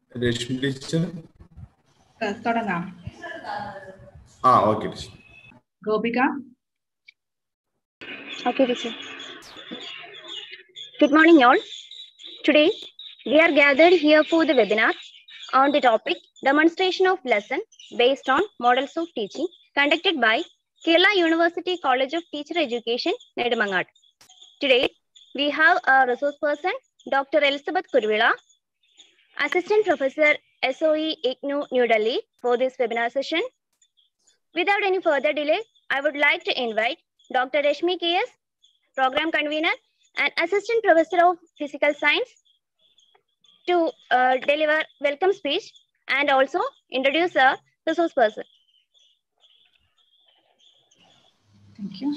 Rashmi teacher തുടങ്ങാം. Okay teacher. Gopika. Okay, teacher. Good morning, all. Today, we are gathered here for the webinar on the topic Demonstration of Lesson based on Models of Teaching conducted by Kerala University College of Teacher Education, Nedumangad. Today, we have a resource person, Dr. Elizabeth Kuruvilla, Assistant Professor, SOE IGNOU, New Delhi, for this webinar session. Without any further delay, I would like to invite Dr. Reshmi KS, Program Convener and Assistant Professor of Physical Science, to deliver welcome speech and also introduce a resource person. Thank you.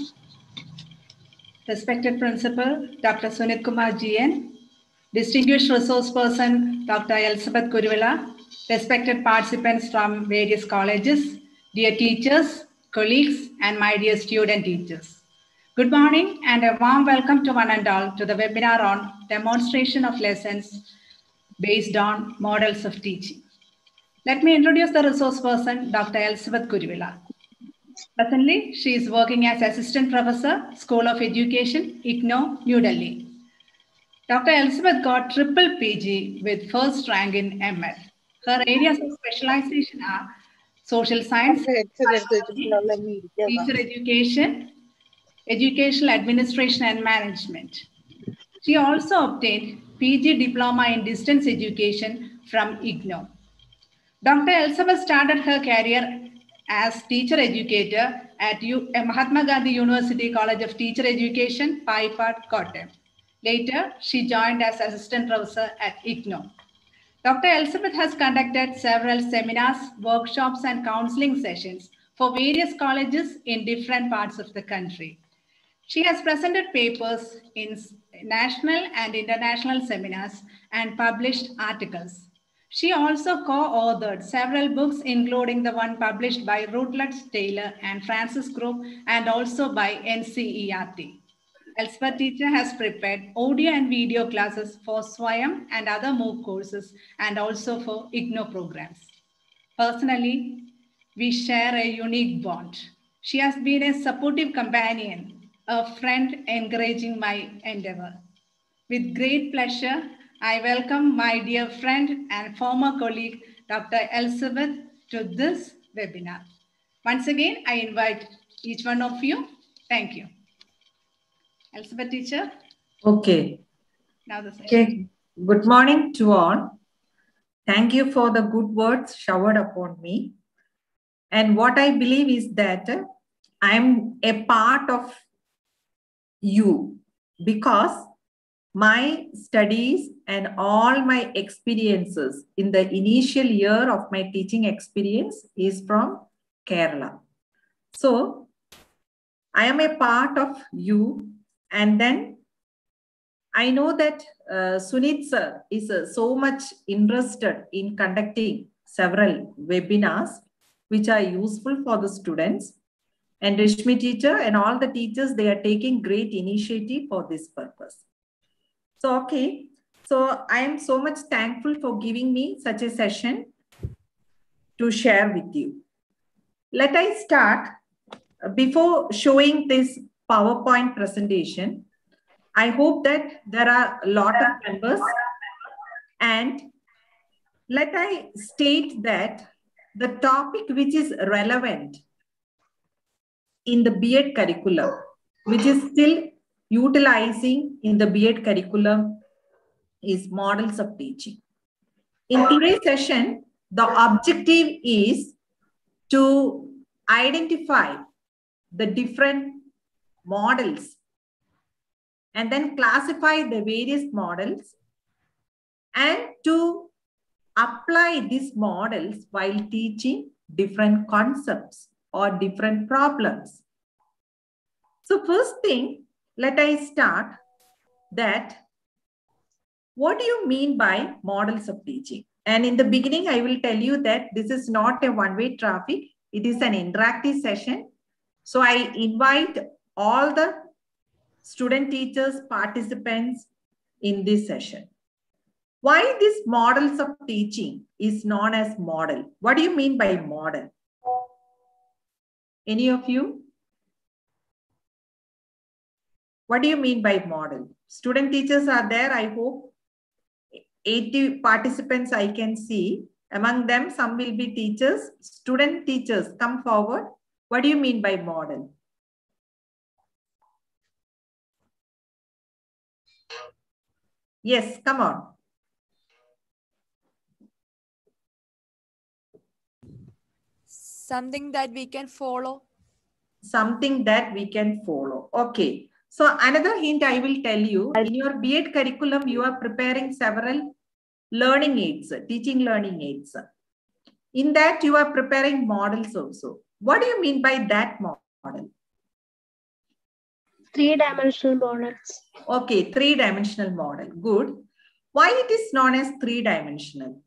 Respected Principal, Dr. Sunit Kumar GN, Distinguished Resource Person, Dr. Elizabeth Kuruvilla, respected participants from various colleges, dear teachers, colleagues, and my dear student teachers. Good morning and a warm welcome to one and all to the webinar on demonstration of lessons based on models of teaching. Let me introduce the resource person, Dr. Elizabeth Kuruvilla. Presently, she is working as Assistant Professor, School of Education, IGNOU, New Delhi. Dr. Elizabeth got triple PG with first rank in ML. Her areas of specialization are social science, teacher education, educational administration and management. She also obtained PG diploma in distance education from IGNOU. Dr. Elizabeth started her career as teacher educator at Mahatma Gandhi University College of Teacher Education, Paipat, Kottayam. Later, she joined as assistant professor at IGNOU. Dr. Elizabeth has conducted several seminars, workshops, and counseling sessions for various colleges in different parts of the country. She has presented papers in national and international seminars and published articles. She also co-authored several books, including the one published by Routledge Taylor and Francis Group, and also by NCERT. Elizabeth teacher has prepared audio and video classes for SWAYAM and other MOOC courses, and also for IGNOU programs. Personally, we share a unique bond. She has been a supportive companion, a friend encouraging my endeavor. With great pleasure, I welcome my dear friend and former colleague, Dr. Elizabeth, to this webinar. Once again, I invite each one of you. Thank you. Elizabeth teacher. Okay. Now the session. Okay. Good morning to all. Thank you for the good words showered upon me. And what I believe is that I'm a part of you, because my studies and all my experiences in the initial year of my teaching experience is from Kerala. So I am a part of you. And then I know that Sunit sir is so much interested in conducting several webinars which are useful for the students. And Reshmi teacher and all the teachers, they are taking great initiative for this purpose. So, okay. So I am so much thankful for giving me such a session to share with you. Let I start. Before showing this PowerPoint presentation, I hope that there are a lot of members, and let I state that the topic which is relevant in the B.Ed curriculum, which is still utilizing in the B.Ed curriculum, is models of teaching. In today's session, the objective is to identify the different models and then classify the various models and to apply these models while teaching different concepts or different problems. So first thing, let I start that what do you mean by models of teaching? And in the beginning, I will tell you that this is not a one-way traffic. It is an interactive session. So I invite all the student teachers, participants in this session. Why these models of teaching is known as model? What do you mean by model? Any of you? What do you mean by model? Student teachers are there, I hope. 80 participants I can see. Among them, some will be teachers. Student teachers, come forward. What do you mean by model? Yes, come on. Something that we can follow. Something that we can follow. Okay. So another hint I will tell you, in your B.Ed curriculum, you are preparing several learning aids, teaching learning aids. In that, you are preparing models also. What do you mean by that model? Three-dimensional models. Okay, three-dimensional model. Good. Why it is known as three-dimensional?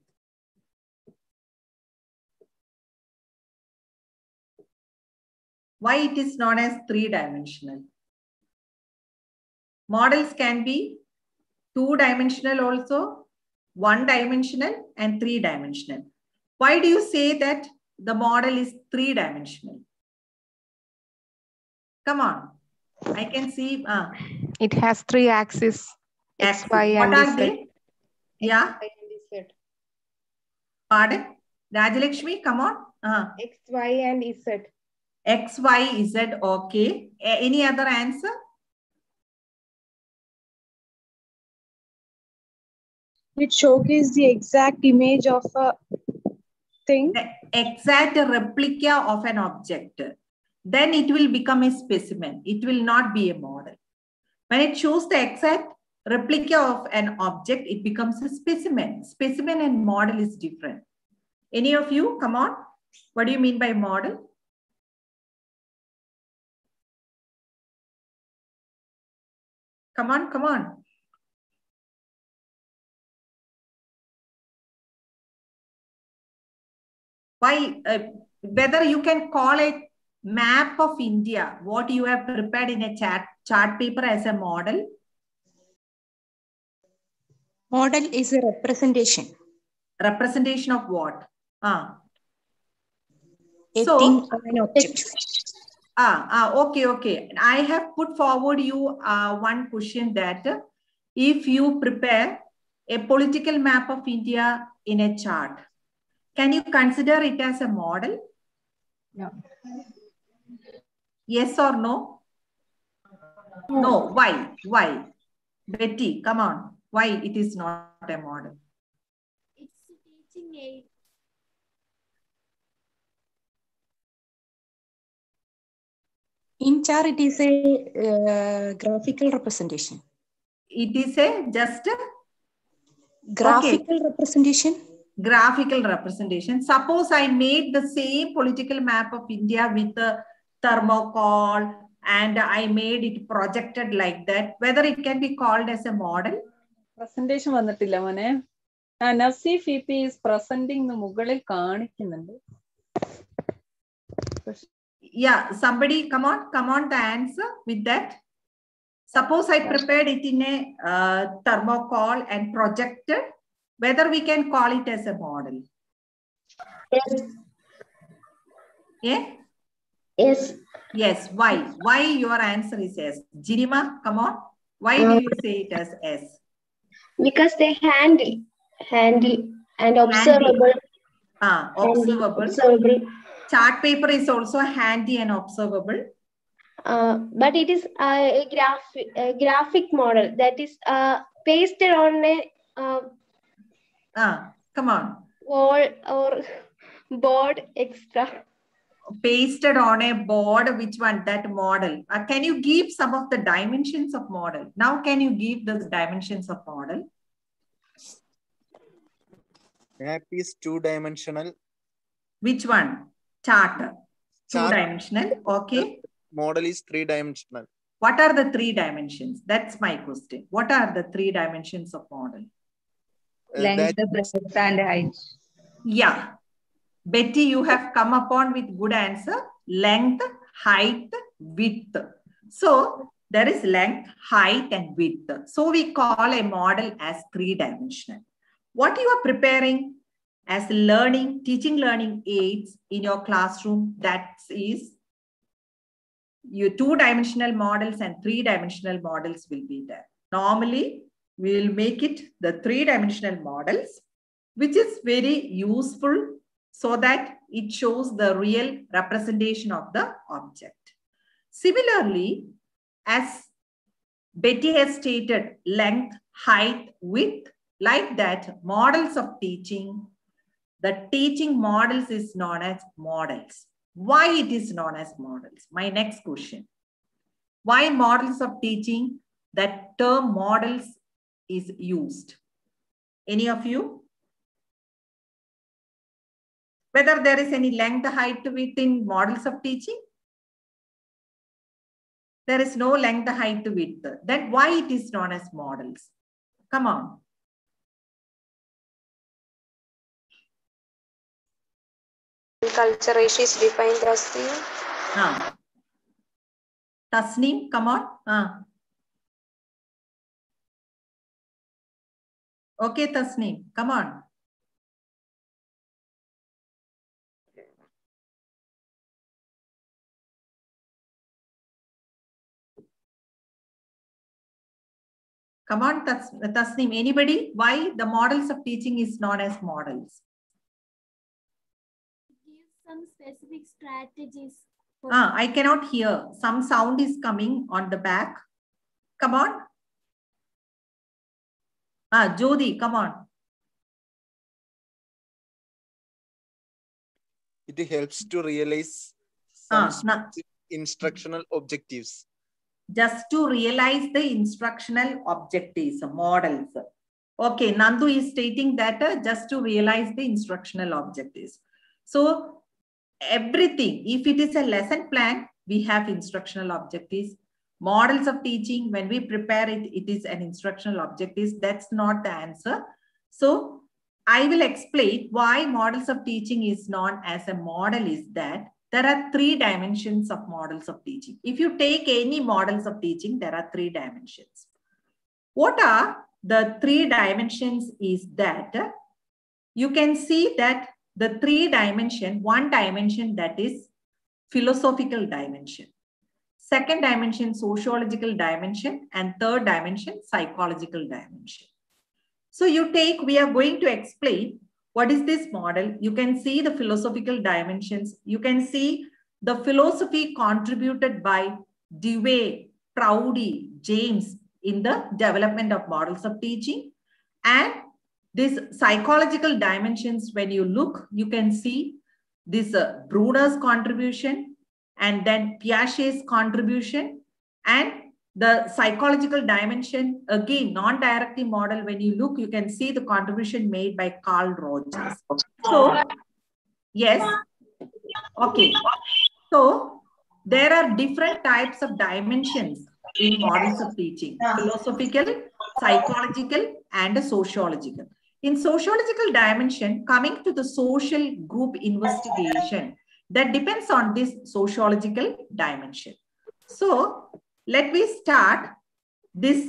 Why it is known as three-dimensional? Models can be two-dimensional also, one-dimensional and three-dimensional. Why do you say that the model is three-dimensional? Come on. I can see. It has three axes. X, Y, what and are Z. they? Yeah. X, Y, and Z. Pardon? Rajalakshmi, come on. X, Y, and Z. X, Y, Z. Okay. Any other answer? It showcases the exact image of a thing. The exact replica of an object. Then it will become a specimen. It will not be a model. When it shows the exact replica of an object, it becomes a specimen. Specimen and model is different. Any of you, come on. What do you mean by model? Come on, come on. Why, whether you can call a map of India, what you have prepared in a chart paper as a model? Model is a representation. Representation of what? A thing or an object. Okay. I have put forward you one question that if you prepare a political map of India in a chart, can you consider it as a model? No. Yes or no? No. Why? Why? Betty, come on. Why it is not a model? It's a teaching aid. In chart, it is a graphical representation. It is a just graphical representation. Graphical representation. Suppose I made the same political map of India with a thermocol and I made it projected like that. Whether it can be called as a model? Presentation vannatilla mone. Nasif EP is presenting the mugalil kanikkunnundu. Yeah, somebody come on the answer with that. Suppose I prepared it in a thermocol and projected, whether we can call it as a model. Yes. Yeah? Yes. Yes. Why? Why your answer is yes? Jirima, come on. Why do you say it as S? Because they handle and observable. Observable. Chart paper is also handy and observable. But it is a graphic model that is pasted on a come on. wall or board extra. Pasted on a board, which one? That model. Can you give some of the dimensions of model? Now can you give the dimensions of model? Map is two-dimensional. Which one? Chart. Two-dimensional. Okay. Model is three-dimensional. What are the three dimensions? That's my question. What are the three dimensions of model? Length, breadth, and height. Yeah. Betty, you have come upon with good answer. Length, height, width. So there is length, height, and width. So we call a model as three-dimensional. what you are preparing as learning, teaching learning aids in your classroom, that is your 2-dimensional models and 3-dimensional models will be there. Normally, we will make it the 3-dimensional models, which is very useful so that it shows the real representation of the object. Similarly, as Betty has stated, length, height, width, like that, models of teaching, the teaching models is known as models. Why it is known as models? My next question. Why models of teaching? That term models is used. Any of you? Whether there is any length, height, width in models of teaching? There is no length, height, width. Then why it is known as models? Come on. Culture ratio is defined as the... Tasneem, come on. Okay, Tasneem, come on. Come on, Tasneem. Anybody? Why the models of teaching is known as models? Give some specific strategies. I cannot hear. Some sound is coming on the back. Come on. Jodi, come on. It helps to realize some instructional objectives. Just to realize the instructional objectives, models. Okay, Nandu is stating that just to realize the instructional objectives. So everything, if it is a lesson plan, we have instructional objectives. Models of teaching, when we prepare it, it is an instructional objectives. That's not the answer. So I will explain why models of teaching is known as a model is that there are 3 dimensions of models of teaching. If you take any models of teaching, there are 3 dimensions. What are the 3 dimensions is that you can see that the 3 dimension, 1 dimension that is philosophical dimension. 2nd dimension, sociological dimension, and 3rd dimension, psychological dimension. So we are going to explain what is this model. You can see the philosophical dimensions. You can see the philosophy contributed by Dewey, Prouty, James in the development of models of teaching. And these psychological dimensions, when you look, you can see this Bruner's contribution and then Piaget's contribution, and the psychological dimension, again, non-directive model, when you look, you can see the contribution made by Carl Rogers. So, yes. Okay. So, there are different types of dimensions in models of teaching: philosophical, psychological, and sociological. In sociological dimension, coming to the social group investigation, that depends on this sociological dimension. So, let me start this.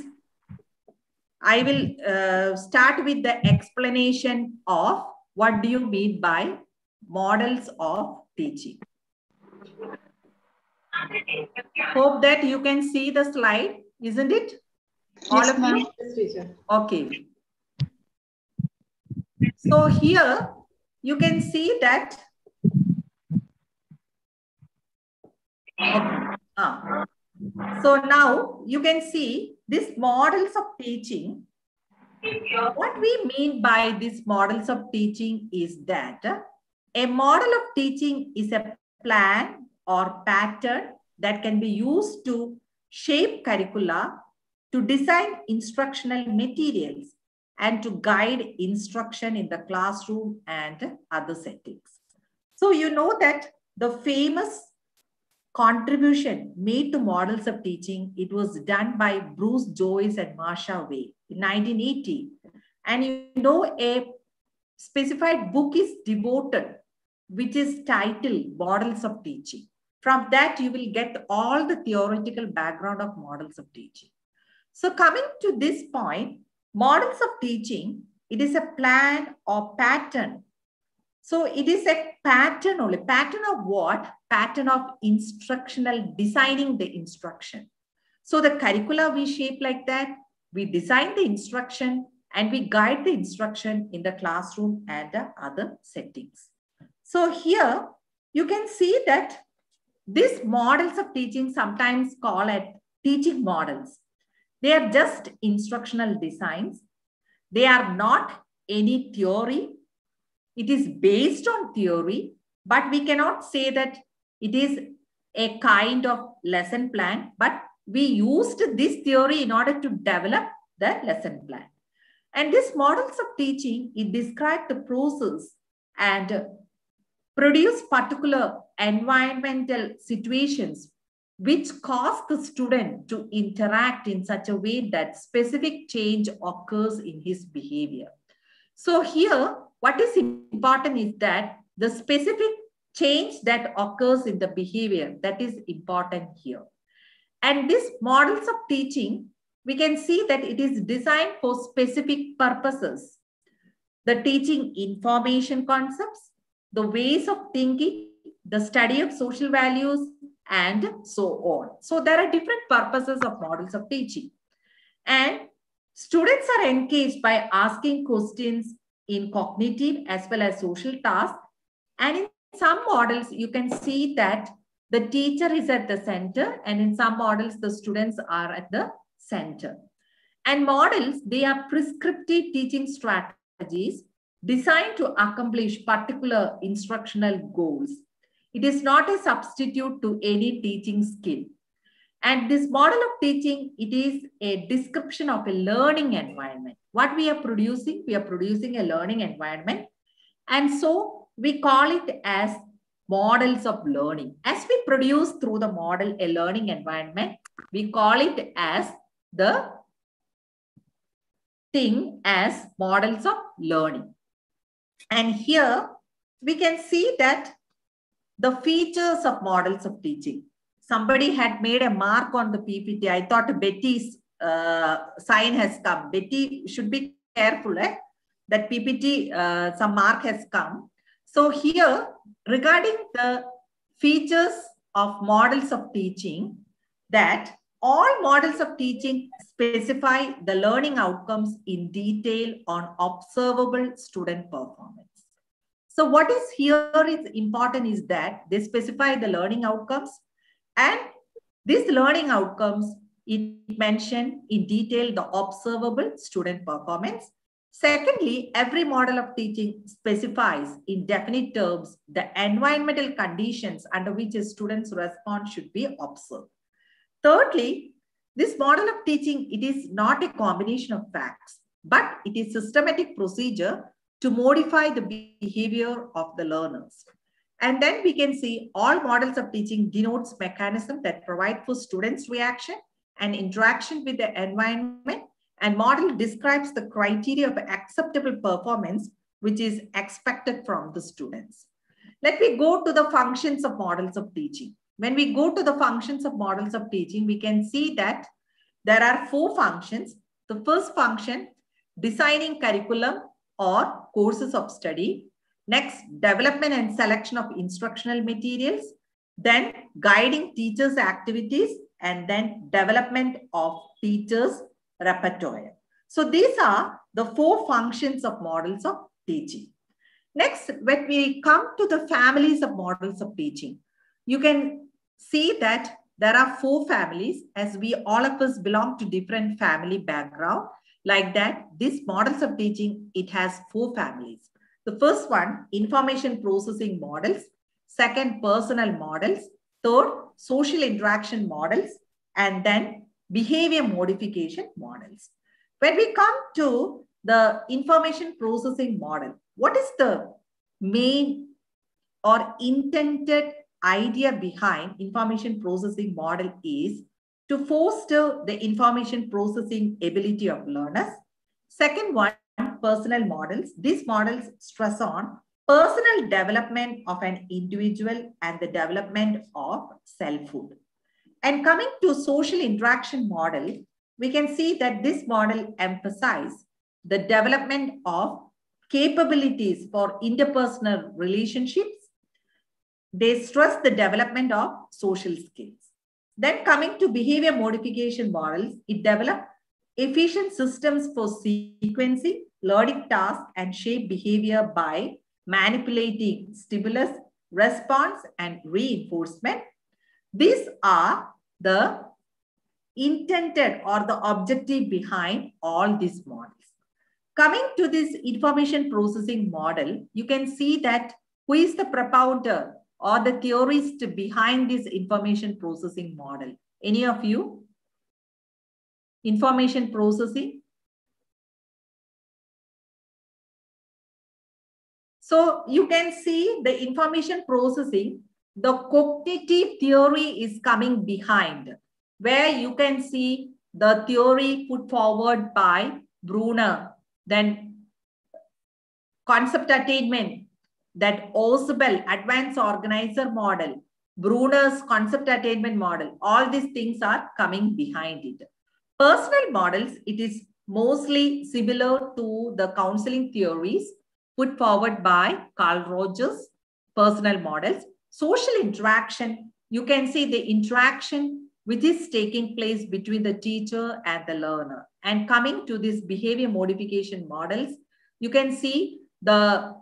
I will start with the explanation of what do you mean by models of teaching. Hope that you can see the slide, isn't it? All of you? Yes, teacher. Okay. So here you can see that. Okay. So now you can see these models of teaching. What we mean by these models of teaching is that a model of teaching is a plan or pattern that can be used to shape curricula, to design instructional materials, and to guide instruction in the classroom and other settings. So you know that the famous contribution made to models of teaching, it was done by Bruce Joyce and Marcia Way in 1980. And you know, a specified book is devoted, which is titled Models of Teaching. From that, you will get all the theoretical background of models of teaching. So coming to this point, models of teaching It is a plan or pattern. So it is a pattern only. Pattern of what? Pattern of instructional, designing the instruction. So the curricula we shape like that. We design the instruction and we guide the instruction in the classroom and the other settings. So here you can see that these models of teaching sometimes called as teaching models. They are just instructional designs. They are not any theory. It is based on theory, but we cannot say that it is a kind of lesson plan, but we used this theory in order to develop the lesson plan. And these models of teaching, it describes the process and produce particular environmental situations which cause the student to interact in such a way that specific change occurs in his behavior. So here, what is important is that the specific change that occurs in the behavior, that is important here. And these models of teaching, we can see that it is designed for specific purposes. The teaching information concepts, the ways of thinking, the study of social values, and so on. So there are different purposes of models of teaching. And students are engaged by asking questions in cognitive as well as social tasks. And in some models, you can see that the teacher is at the center, and in some models, the students are at the center. And models, they are prescriptive teaching strategies designed to accomplish particular instructional goals. It is not a substitute to any teaching skill. And this model of teaching, it is a description of a learning environment. What we are producing a learning environment. And so we call it as models of learning. As we produce through the model a learning environment, we call it as the thing as models of learning. And here we can see that the features of models of teaching. Somebody had made a mark on the PPT. I thought Betty's sign has come. Betty should be careful that PPT, some mark has come. So here, regarding the features of models of teaching, that all models of teaching specify the learning outcomes in detail on observable student performance. So what is here is important is that they specify the learning outcomes, and these learning outcomes, it mentioned in detail the observable student performance. Secondly, every model of teaching specifies in definite terms the environmental conditions under which a student's response should be observed. Thirdly, this model of teaching, it is not a combination of facts, but it is systematic procedure to modify the behavior of the learners. And then we can see all models of teaching denotes mechanisms that provide for students' reaction and interaction with the environment, and model describes the criteria of acceptable performance which is expected from the students. Let me go to the functions of models of teaching. When we go to the functions of models of teaching, we can see that there are 4 functions. The first function, designing curriculum or courses of study. Next, development and selection of instructional materials. Then guiding teachers' activities, and then development of teachers' repertoire. So these are the 4 functions of models of teaching. Next, when we come to the families of models of teaching, you can see that there are 4 families, as we all of us belong to different family background. Like that, these models of teaching, it has 4 families. The first one, information processing models. Second, personal models. Third, social interaction models. And then behavior modification models. When we come to the information processing model, what is the main or intended idea behind information processing model is to foster the information processing ability of learners. Second one, personal models. These models stress on personal development of an individual and the development of selfhood. And coming to social interaction model, we can see that this model emphasizes the development of capabilities for interpersonal relationships. They stress the development of social skills. Then coming to behavior modification models, it developed efficient systems for sequencing, learning tasks, and shape behavior by manipulating stimulus, response, and reinforcement. These are the intended or the objective behind all these models. Coming to this information processing model, you can see that who is the propounder or the theorist behind this information processing model? Any of you? Information processing. So you can see the information processing, the cognitive theory is coming behind, where you can see the theory put forward by Bruner, then concept attainment, that Ausubel advanced organizer model, Bruner's concept attainment model, all these things are coming behind it. Personal models, it is mostly similar to the counseling theories put forward by Carl Rogers, personal models. Social interaction, you can see the interaction which is taking place between the teacher and the learner. And coming to these behavior modification models, you can see the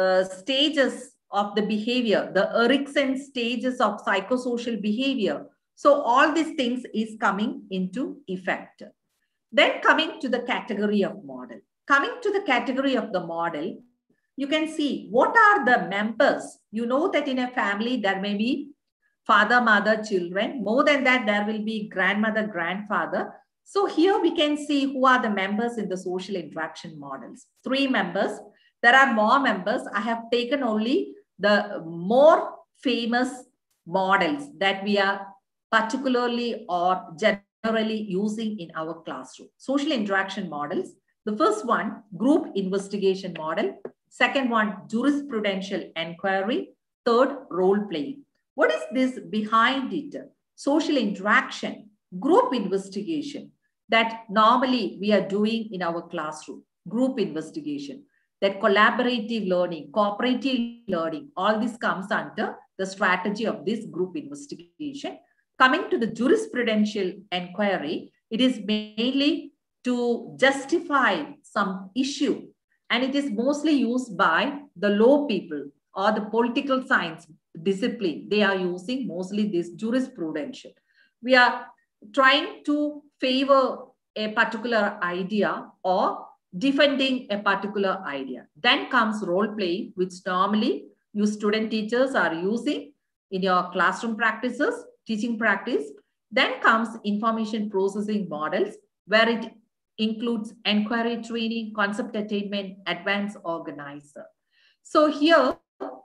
stages of the behavior, the Erikson stages of psychosocial behavior. So all these things is coming into effect. Then coming to the category of model. Coming to the category of the model, you can see what are the members. You know that in a family there may be father, mother, children. More than that, there will be grandmother, grandfather. So here we can see who are the members in the social interaction models. 3 members. There are more members. I have taken only the more famous models that we are particularly or generally using in our classroom. Social interaction models. The first one, group investigation model. Second one, jurisprudential inquiry. Third, role playing. What is this behind it? Social interaction, group investigation that normally we are doing in our classroom. Group investigation, that collaborative learning, cooperative learning, all this comes under the strategy of this group investigation. Coming to the jurisprudential inquiry, it is mainly to justify some issue, and it is mostly used by the law people or the political science discipline. They are using mostly this jurisprudential. We are trying to favor a particular idea or defending a particular idea. Then comes role playing, which normally you student teachers are using in your classroom practices, teaching practice. Then comes information processing models, where it includes inquiry training, concept attainment, advanced organizer. So here,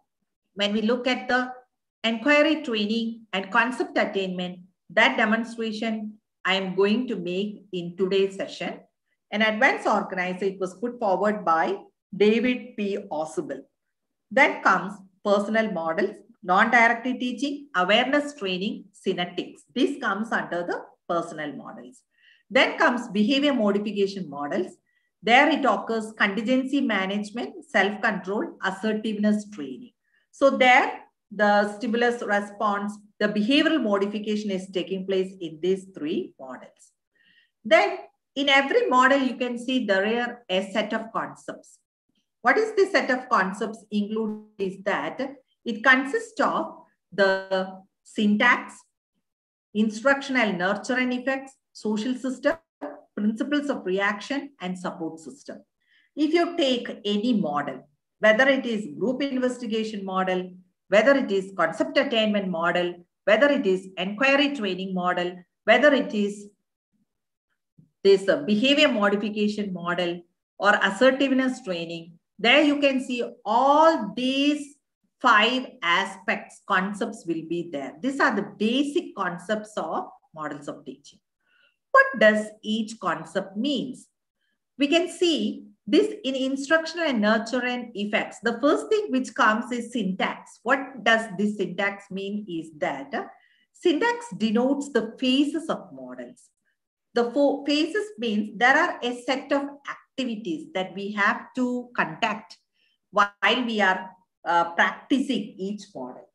when we look at the inquiry training and concept attainment, that demonstration I am going to make in today's session. An advanced organizer, it was put forward by David P. Ausubel. Then comes personal models, non-directive teaching, awareness training, synetics. This comes under the personal models. Then comes behavior modification models. There it occurs contingency management, self-control, assertiveness training. So there the stimulus response, the behavioral modification is taking place in these 3 models. Then in every model, you can see there are a set of concepts. What is this set of concepts include is that it consists of the syntax, instructional nurture and effects, social system, principles of reaction, and support system. If you take any model, whether it is group investigation model, whether it is concept attainment model, whether it is inquiry training model, whether it is this behavior modification model or assertiveness training, there you can see all these 5 aspects, concepts will be there. These are the basic concepts of models of teaching. What does each concept means? We can see this in instructional and nurture and effects. The first thing which comes is syntax. What does this syntax mean is that syntax denotes the phases of models. The 4 phases means there are a set of activities that we have to conduct while we are practicing each model.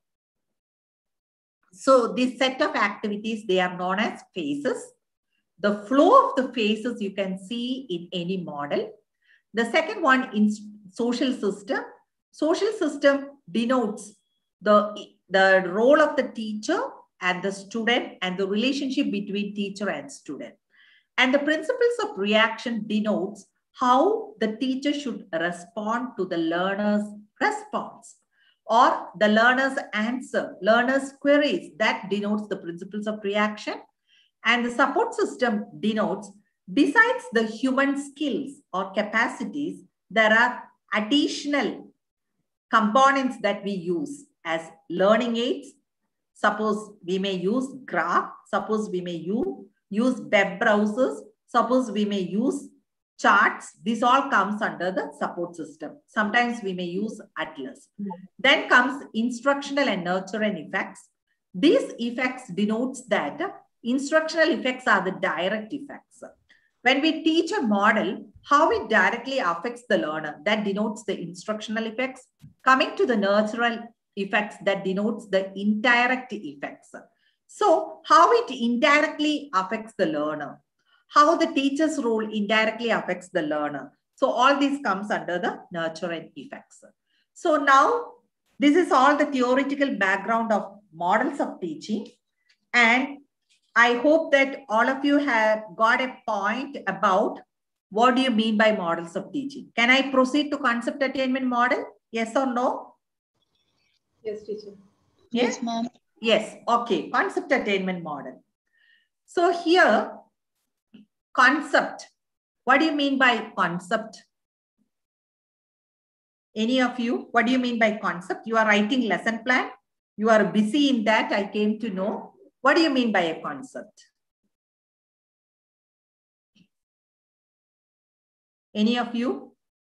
So this set of activities, they are known as phases. The flow of the phases you can see in any model. The second one in social system. Social system denotes the role of the teacher and the student and the relationship between teacher and student. And the principles of reaction denotes how the teacher should respond to the learner's response or the learner's answer, learner's queries. That denotes the principles of reaction. And the support system denotes, besides the human skills or capacities, there are additional components that we use as learning aids. Suppose we may use graph, suppose we may use web browsers, suppose we may use charts. This all comes under the support system. Sometimes we may use atlas. Then comes instructional and nurturing effects. These effects denotes that instructional effects are the direct effects. When we teach a model, how it directly affects the learner, that denotes the instructional effects. Coming to the nurtural effects, that denotes the indirect effects. So how it indirectly affects the learner, how the teacher's role indirectly affects the learner. So all this comes under the nurturing effects. So now this is all the theoretical background of models of teaching. And I hope that all of you have got a point about what do you mean by models of teaching. Can I proceed to concept attainment model? Yes or no? Yes, teacher. Yes, ma'am. Yes. Okay. Concept attainment model. So here, concept. What do you mean by concept? Any of you? What do you mean by concept? You are writing lesson plan. You are busy in that. I came to know. What do you mean by a concept? Any of you?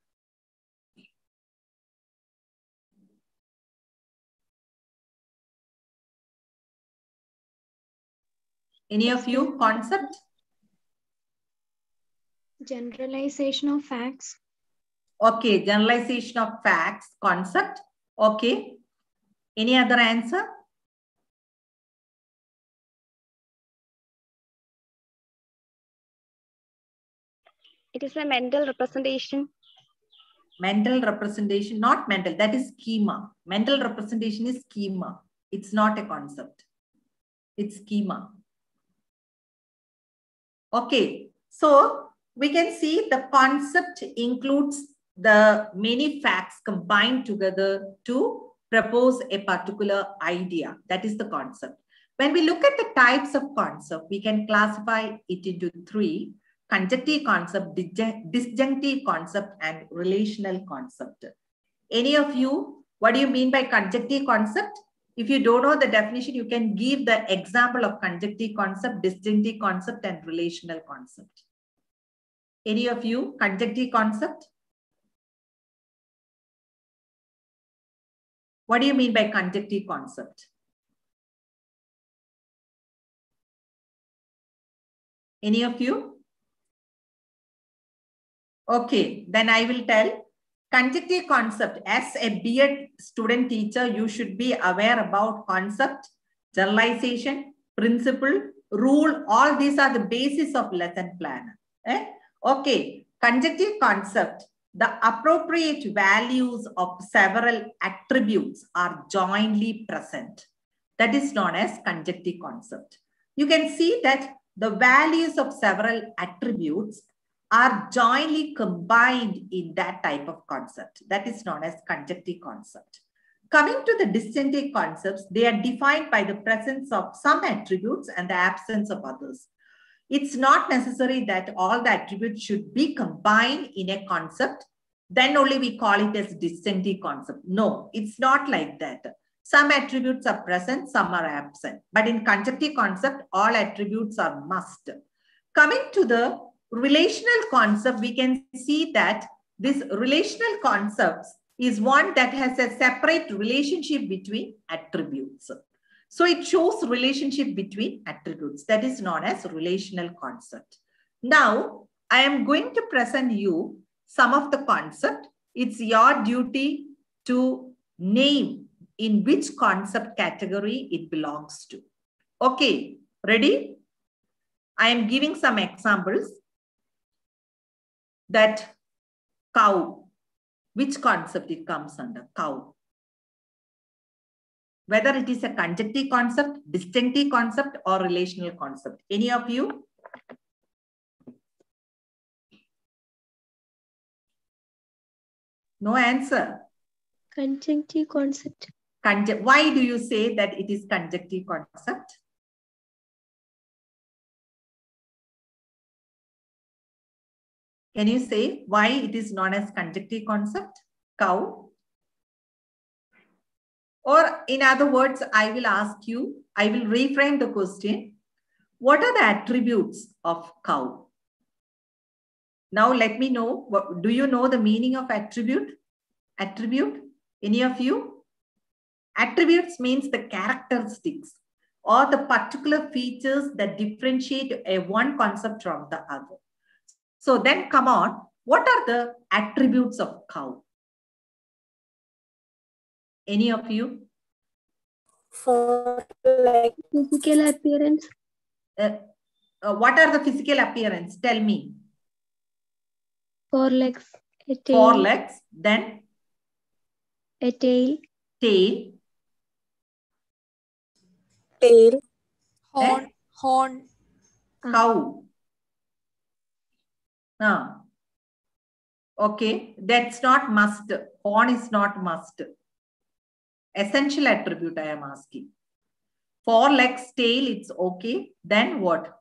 Any of you? Concept? Generalization of facts. Okay, generalization of facts, concept. Okay. Any other answer? It is a mental representation. Mental representation, not mental, that is schema. Mental representation is schema. It's not a concept. It's schema. Okay, so we can see the concept includes the many facts combined together to propose a particular idea. That is the concept. When we look at the types of concept, we can classify it into three: conjunctive concept, disjunctive concept, and relational concept. Any of you, what do you mean by conjunctive concept? If you don't know the definition, you can give the example of conjunctive concept, disjunctive concept, and relational concept. Any of you, conjunctive concept? What do you mean by conjunctive concept? Any of you? Okay, then I will tell. Conjunctive concept, as a B.Ed student teacher, you should be aware about concept, generalization, principle, rule. All these are the basis of lesson plan. Okay, conjunctive concept, the appropriate values of several attributes are jointly present. That is known as conjunctive concept. You can see that the values of several attributes are jointly combined in that type of concept. That is known as conjunctive concept. Coming to the disjunctive concepts, they are defined by the presence of some attributes and the absence of others. It's not necessary that all the attributes should be combined in a concept. Then only we call it as disjunctive concept. No, it's not like that. Some attributes are present, some are absent. But in conjunctive concept, all attributes are must. Coming to the relational concept, we can see that this relational concept is one that has a separate relationship between attributes. So it shows relationship between attributes. That is known as relational concept. Now, I am going to present you some of the concept. It's your duty to name in which concept category it belongs to. Okay, ready? I am giving some examples. That cow, which concept it comes under? Cow. Whether it is a conjunctive concept, distinctive concept, or relational concept. Any of you? No answer. Conjunctive concept. Why do you say that it is conjunctive concept? Can you say why it is known as conjunctive concept? Cow. Or in other words, I will ask you, I will reframe the question. What are the attributes of cow? Now let me know, do you know the meaning of attribute? Attribute? Any of you? Attributes means the characteristics or the particular features that differentiate a one concept from the other. So then come on, what are the attributes of cow? Any of you? For like physical appearance. What are the physical appearance? Tell me. 4 legs. A tail. 4 legs. Then? A tail. Tail. Tail. Horn. Horn. Cow. Okay, that's not must. Horn is not must. Essential attribute I am asking. 4 legs, tail, it's okay. Then what?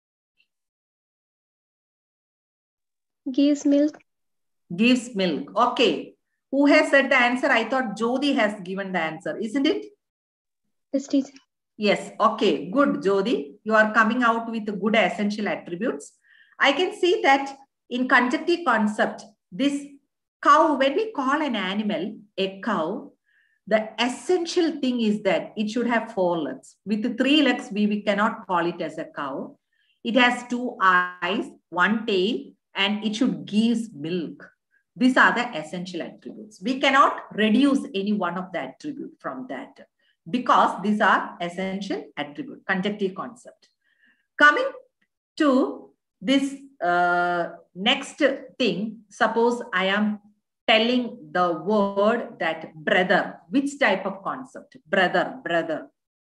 Gives milk. Gives milk. Okay. Who has said the answer? I thought Jodi has given the answer, isn't it? Yes, teacher. Yes. Okay. Good, Jodi. You are coming out with good essential attributes. I can see that in conjunctive concept, this cow, when we call an animal a cow, the essential thing is that it should have 4 legs. With 3 legs, we cannot call it as a cow. It has 2 eyes, 1 tail, and it should give milk. These are the essential attributes. We cannot reduce any one of the attributes from that because these are essential attributes, conjunctive concept. Coming to this next thing, suppose I am telling the word that brother. Which type of concept? Brother, brother.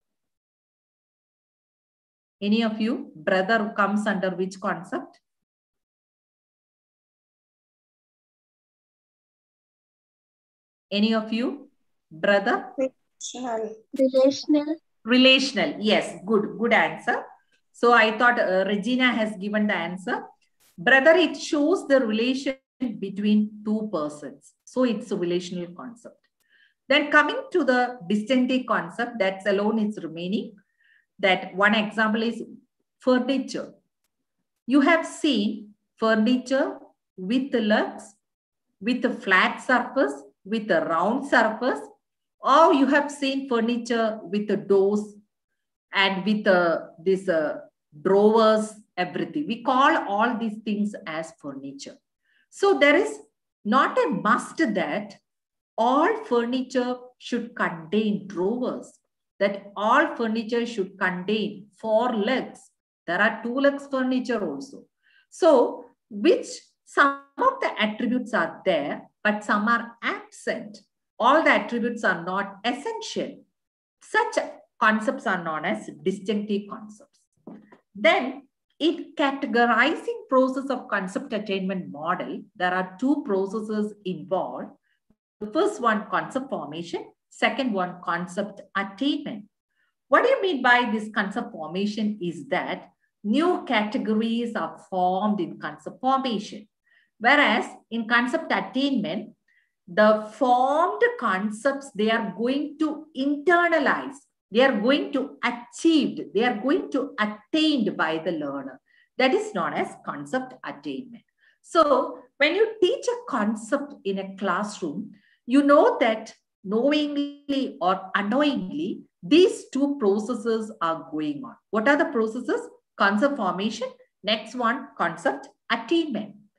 Any of you? Brother comes under which concept? Any of you? Brother? Relational. Relational. Yes, good answer. So I thought Regina has given the answer. Brother, it shows the relation between 2 persons. So it's a relational concept. Then coming to the distinctive concept, that's alone is remaining. That one example is furniture. You have seen furniture with the legs, with a flat surface, with a round surface, or you have seen furniture with the doors and with this drawers, everything. We call all these things as furniture. So there is not a must that all furniture should contain drawers, that all furniture should contain 4 legs. There are 2 legs furniture also. So which some of the attributes are there, but some are absent. All the attributes are not essential. Such concepts are known as distinctive concepts. Then in categorizing process of concept attainment model, there are 2 processes involved. The first one, concept formation. Second one, concept attainment. What do you mean by this concept formation is that new categories are formed in concept formation. Whereas in concept attainment, the formed concepts, they are going to internalize. They are going to achieved. They are going to attained by the learner. That is known as concept attainment. So when you teach a concept in a classroom, you know that knowingly or unknowingly, these 2 processes are going on. What are the processes? Concept formation. Next one, concept attainment.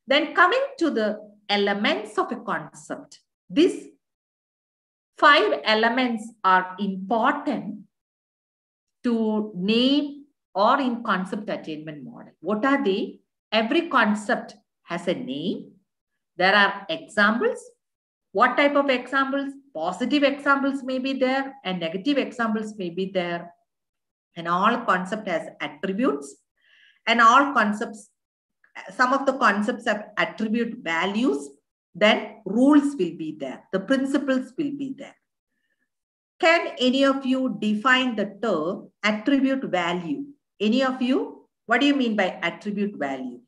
Then coming to the elements of a concept, these 5 elements are important to name or in concept attainment model. What are they? Every concept has a name. There are examples. What type of examples? Positive examples may be there and negative examples may be there. And all concept has attributes, and all concepts, some of the concepts have attribute values, then rules will be there. The principles will be there. Can any of you define the term attribute value? Any of you? What do you mean by attribute value?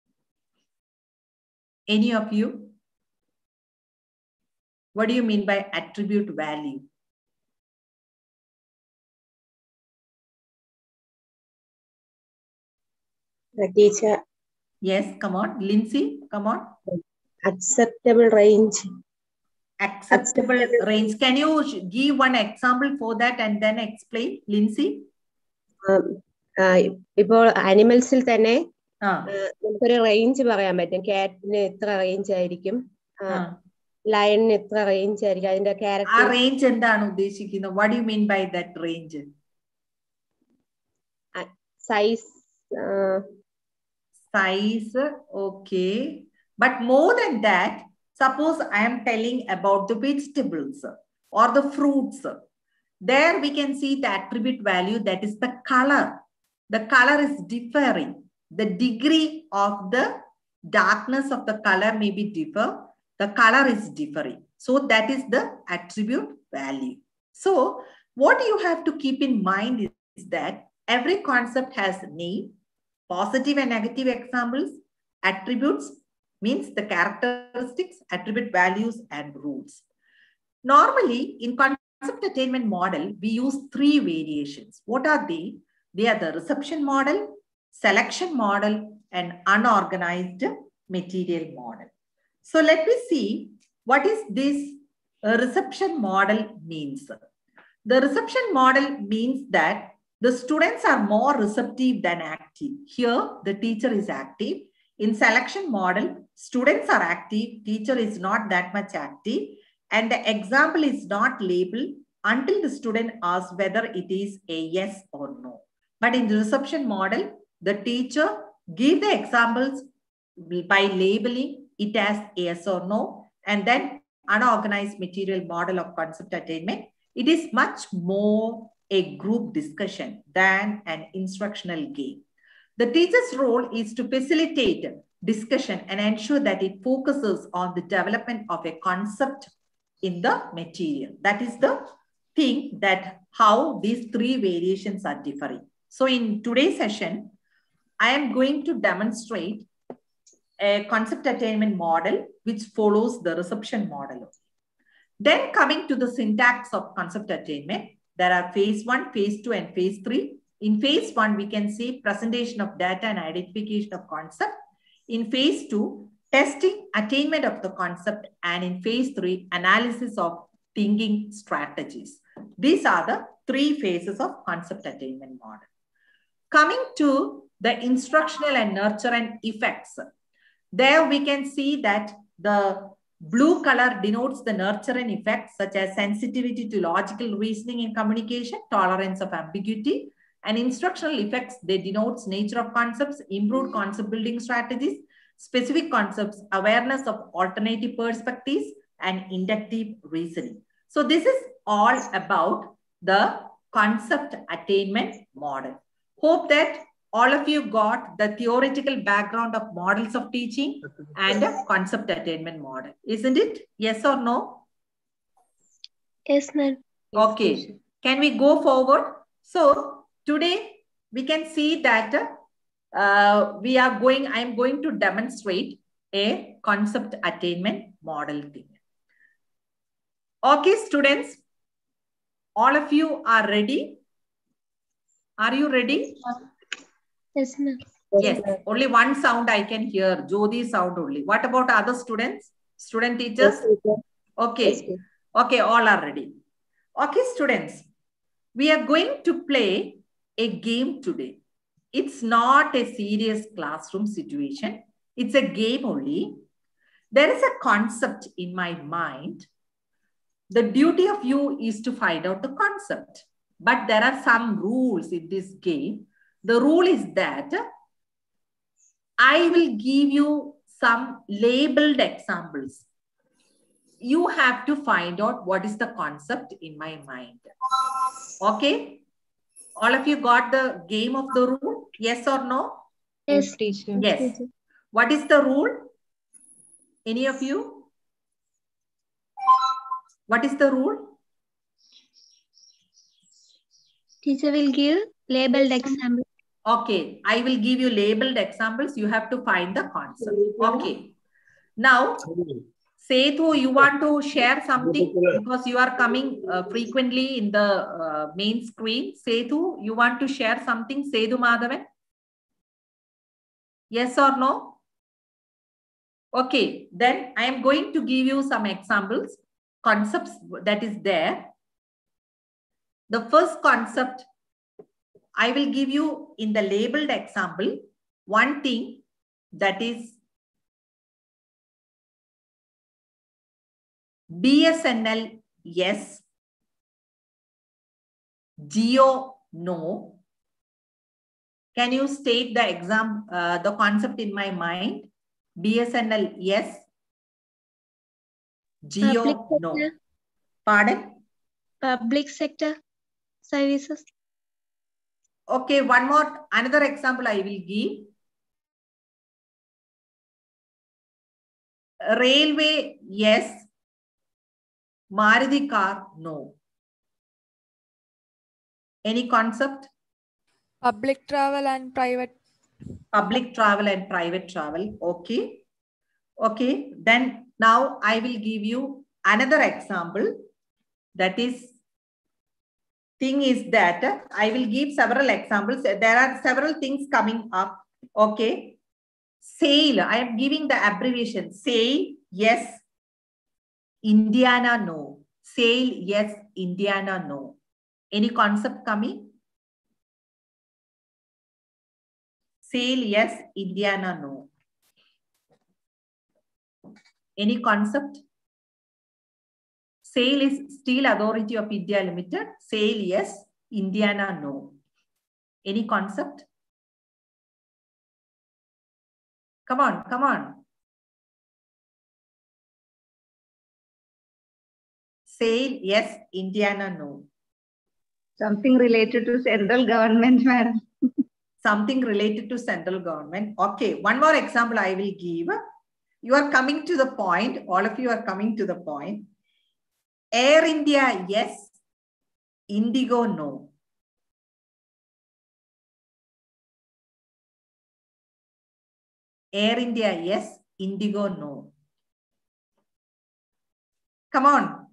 Any of you? What do you mean by attribute value? Teacher. Yes, come on. Lindsay, come on. Acceptable range. Acceptable range. Can you give one example for that and then explain, Lindsay? ഇപ്പോൾ ആനിമൽസിൽ തന്നെ നമുക്കൊരു range പറയാൻ പറ്റും. കാറ്റിന് എത്ര range ആയിരിക്കും, ലയണിന് എത്ര range ആയിരിക്കും, അതിന്റെ ക്യാരക്ടർ. ആ റേഞ്ച് എന്താണ് ഉദ്ദേശിക്കുന്നത്? What do you mean by that range? Size. Size, okay. But more than that, suppose I am telling about the vegetables or the fruits. There we can see the attribute value, that is the color. The color is differing. The degree of the darkness of the color may be differ. The color is differing. So that is the attribute value. So what you have to keep in mind is that every concept has name, positive and negative examples, attributes means the characteristics, attribute values, and rules. Normally, in concept attainment model, we use 3 variations. What are they? They are the reception model, selection model, and unorganized material model. So let me see what is this reception model means. The reception model means that the students are more receptive than active. Here, the teacher is active. In selection model, students are active, teacher is not that much active, and the example is not labeled until the student asks whether it is a yes or no. But in the reception model, the teacher gives the examples by labeling it as yes or no, and then unorganized material model of concept attainment, it is much more a group discussion than an instructional game. The teacher's role is to facilitate discussion and ensure that it focuses on the development of a concept in the material. That is the thing, that how these 3 variations are differing. So in today's session, I am going to demonstrate a concept attainment model which follows the reception model. Then coming to the syntax of concept attainment, there are phase 1, phase 2, and phase 3. In phase 1, we can see presentation of data and identification of concept. In phase 2, testing attainment of the concept. And in phase 3, analysis of thinking strategies. These are the 3 phases of concept attainment model. Coming to the instructional and nurture and effects. There we can see that the blue color denotes the nurture effects such as sensitivity to logical reasoning and communication, tolerance of ambiguity, and instructional effects. They denote nature of concepts, improved concept building strategies, specific concepts, awareness of alternative perspectives, and inductive reasoning. So this is all about the concept attainment model. Hope that all of you got the theoretical background of models of teaching and a concept attainment model. Isn't it? Yes or no? Yes, ma'am. Okay. Can we go forward? So today we can see that I am going to demonstrate a concept attainment model thing. Okay, students, all of you are ready? Are you ready? Yes, ma'am. Yes, only one sound I can hear, Jyoti sound only. What about other students? Student teachers? Yes, okay. Yes, okay, all are ready. Okay, students, we are going to play a game today. It's not a serious classroom situation. It's a game only. There is a concept in my mind. The duty of you is to find out the concept. But there are some rules in this game. The rule is that I will give you some labeled examples. You have to find out what is the concept in my mind. Okay? All of you got the game of the rule? Yes or no? Yes, teacher. Yes. What is the rule? Any of you? What is the rule? Teacher will give labeled example. Okay, I will give you labeled examples. You have to find the concept. Okay. Now, Sethu, you want to share something because you are coming frequently in the main screen. Sethu, you want to share something? Sethu Madhavan? Yes or no? Okay, then I am going to give you some examples, concepts that is there. The first concept, I will give you in the labeled example, one thing that is BSNL, yes. Jio, no. Can you state the the concept in my mind? BSNL, yes. Jio, no. Pardon? Public sector services. Okay, another example I will give. Railway, yes. Maruti car, no. Any concept? Public travel and private. Public travel and private travel. Okay. Okay. Then now I will give you another example. That is, thing is that I will give several examples. There are several things coming up. Okay. SAIL. I am giving the abbreviation. SAIL, yes. Indiana, no. SAIL, yes. Indiana, no. Any concept coming? SAIL, yes. Indiana, no. Any concept? SAIL is Steel Authority of India Limited. SAIL, yes. Indiana, no. Any concept? Come on, come on. SAIL, yes. Indiana, no. Something related to central government, madam. Something related to central government. Okay, one more example I will give. You are coming to the point. All of you are coming to the point. Air India, yes. Indigo, no. Air India, yes. Indigo, no. Come on.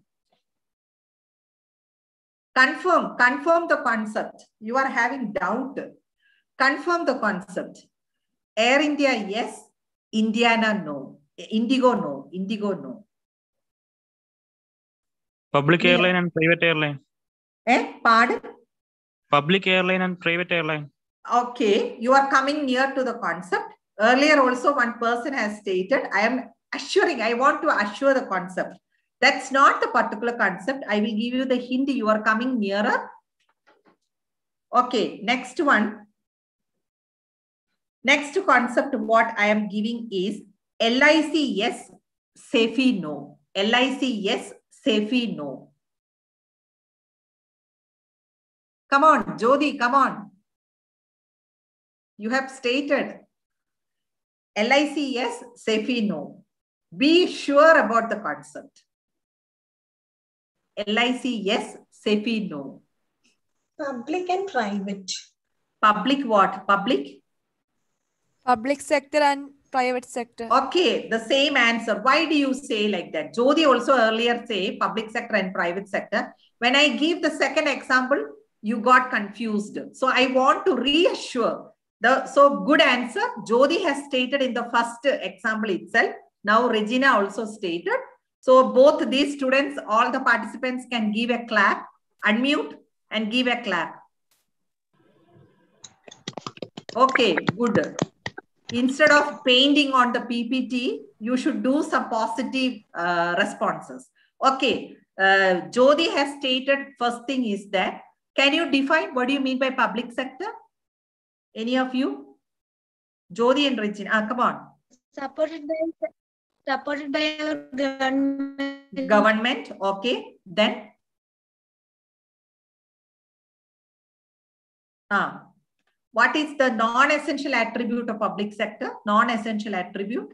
Confirm the concept. You are having doubt. Confirm the concept. Air India, yes. Indiana, no. Indigo, no. Indigo, no. Public airline and private airline. Pardon? Public airline and private airline. Okay, you are coming near to the concept. Earlier also one person has stated, I want to assure the concept. That's not the particular concept. I will give you the hint. You are coming nearer. Okay, next one. Next concept, what I am giving is LIC, yes. SEFI, no. LIC, yes. SEFI, no. Come on, Jodi, come on. You have stated LIC, yes. SEFI, no. Be sure about the concept. LIC, yes. SEFI, no. Public and private. Public what? Public? Public sector and private sector. Okay, the same answer. Why do you say like that? Jodi also earlier say public sector and private sector. When I give the second example, you got confused. So I want to reassure. So good answer. Jodi has stated in the first example itself. Now Regina also stated. So both these students, all the participants can give a clap, unmute and give a clap. Okay, good. Instead of painting on the PPT, you should do some positive responses. Okay, Jyoti has stated first thing is that, can you define what do you mean by public sector? Any of you? Jyoti and Regina, come on. Supported by our government. Government, okay. Then? What is the non-essential attribute of public sector? Non-essential attribute?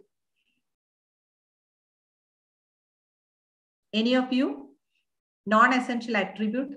Any of you? Non-essential attribute?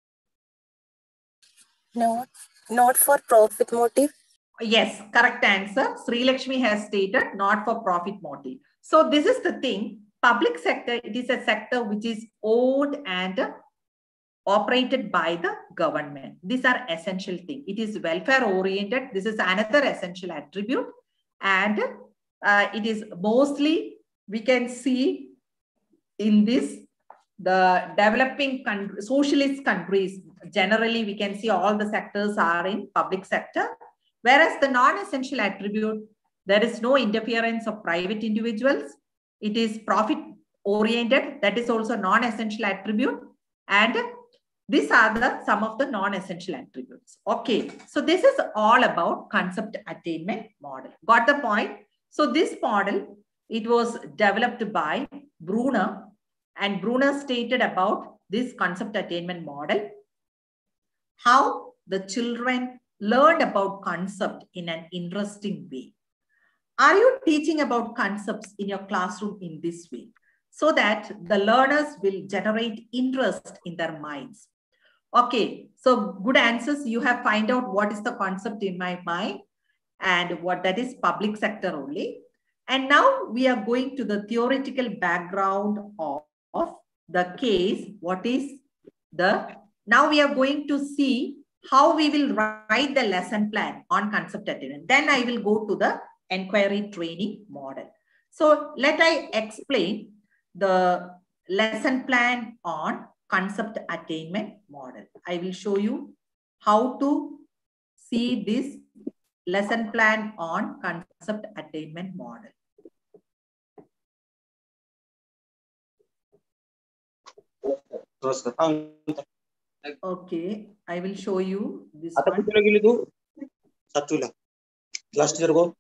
Not for profit motive. Yes, correct answer. Sri Lakshmi has stated not for profit motive. So this is the thing. Public sector, it is a sector which is owned and operated by the government. These are essential things. It is welfare oriented. This is another essential attribute. And it is mostly, we can see in this, the developing socialist countries, generally we can see all the sectors are in public sector. Whereas the non-essential attribute, there is no interference of private individuals. It is profit oriented. That is also non-essential attribute. And these are some of the non-essential attributes. Okay, so this is all about concept attainment model. Got the point? So this model, it was developed by Brunner, and Brunner stated about this concept attainment model, how the children learned about concept in an interesting way. Are you teaching about concepts in your classroom in this way so that the learners will generate interest in their minds? Okay, so good answers. You have find out what is the concept in my mind and what that is public sector only. And now we are going to the theoretical background of the case. What is now we are going to see how we will write the lesson plan on concept attainment. Then I will go to the inquiry training model. So let I explain the lesson plan on concept attainment model. I will show you how to see this lesson plan on concept attainment model. Okay, I will show you this one. Last year ago.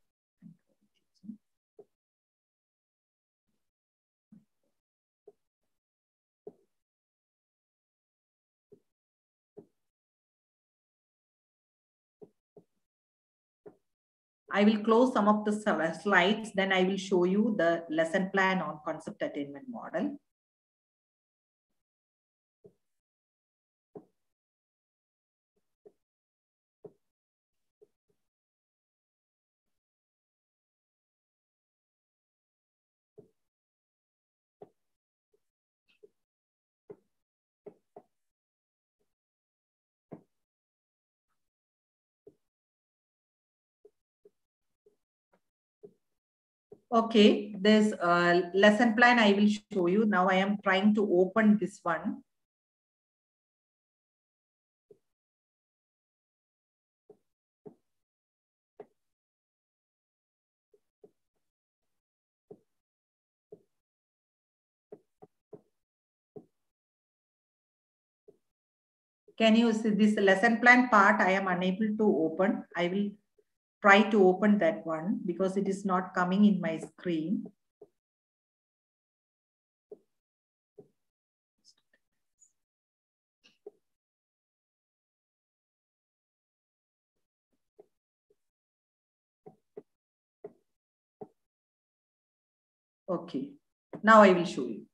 I will close some of the slides, then I will show you the lesson plan on concept attainment model. Okay, this lesson plan I will show you. Now I am trying to open this one. Can you see this lesson plan part? I am unable to open. I will try to open that one because it is not coming in my screen. Okay, now I will show you.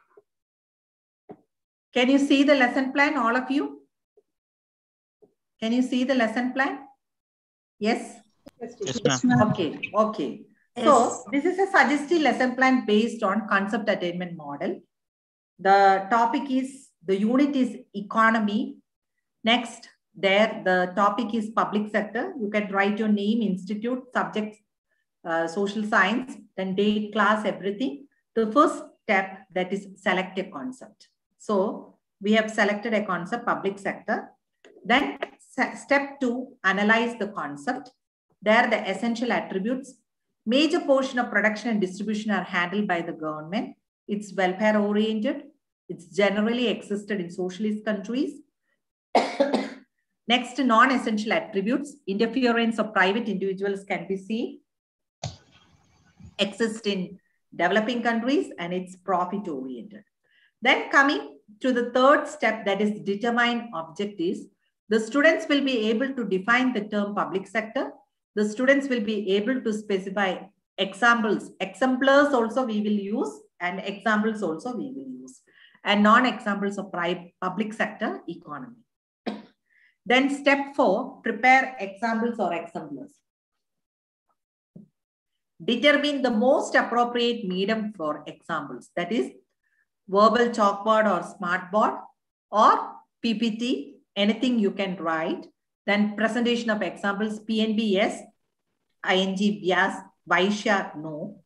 Can you see the lesson plan, all of you? Can you see the lesson plan? Yes? Yes, ma'am. Okay, okay. So this is a suggested lesson plan based on concept attainment model. The topic is, the unit is economy. Next, there the topic is public sector. You can write your name, institute, subject, social science, then date, class, everything. The first step, that is select a concept. So we have selected a concept, public sector. Then step 2, analyze the concept. There the essential attributes. Major portion of production and distribution are handled by the government. It's welfare oriented. It's generally existed in socialist countries. Next, non-essential attributes. Interference of private individuals can be seen. Exist in developing countries, and it's profit oriented. Then coming to the third step, that is determine objectives. The students will be able to define the term public sector. The students will be able to specify examples. Exemplars also we will use, and examples also we will use, and non-examples of public sector economy. Then step 4, prepare examples or exemplars. Determine the most appropriate medium for examples. That is verbal chalkboard or smartboard or PPT, anything you can write. Then presentation of examples, PNB, yes. ING, yes. Vaishya, no.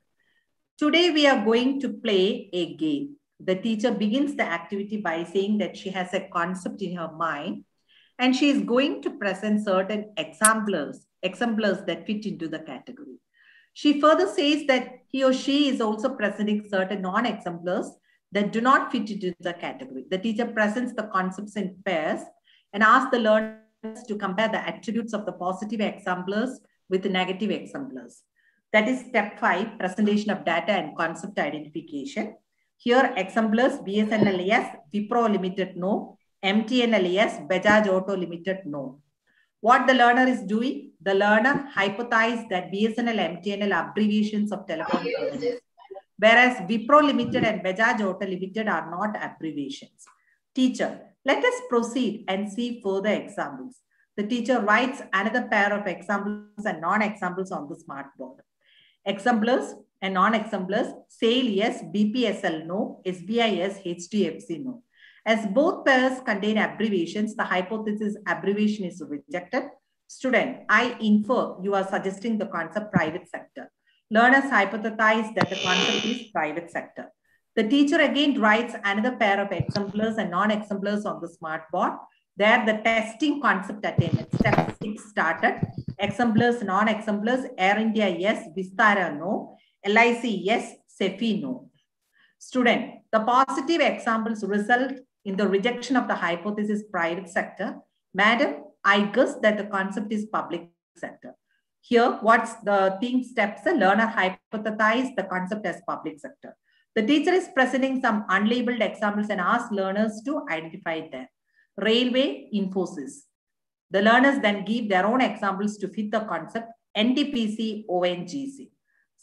Today we are going to play a game. The teacher begins the activity by saying that she has a concept in her mind and she is going to present certain exemplars that fit into the category. She further says that he or she is also presenting certain non-exemplars that do not fit into the category. The teacher presents the concepts in pairs and asks the learners to compare the attributes of the positive exemplars with the negative exemplars. That is step 5, presentation of data and concept identification. Here exemplars, BSNL yes, Wipro Limited no, MTNL yes, Bajaj Auto Limited no. What the learner is doing? The learner hypothesized that BSNL, MTNL are abbreviations of telecom companies, whereas Wipro Limited and Bajaj Auto Limited are not abbreviations. Teacher, let us proceed and see further examples. The teacher writes another pair of examples and non-examples on the smartboard. Exemplars and non-exemplars, SAIL yes, BPSL no, SBI yes, HDFC no. As both pairs contain abbreviations, the hypothesis abbreviation is rejected. Student, I infer you are suggesting the concept private sector. Learners hypothesize that the concept is private sector. The teacher again writes another pair of exemplars and non-exemplars on the smartboard. There the testing concept attainment, step 6 started. Exemplars, non-exemplars, Air India yes, Vistara no, LIC yes, Cefi no. Student, the positive examples result in the rejection of the hypothesis private sector. Madam, I guess that the concept is public sector. Here, what's the theme steps? The learner hypothesized the concept as public sector. The teacher is presenting some unlabeled examples and asks learners to identify them. Railway, Infosys. The learners then give their own examples to fit the concept, NTPC, ONGC.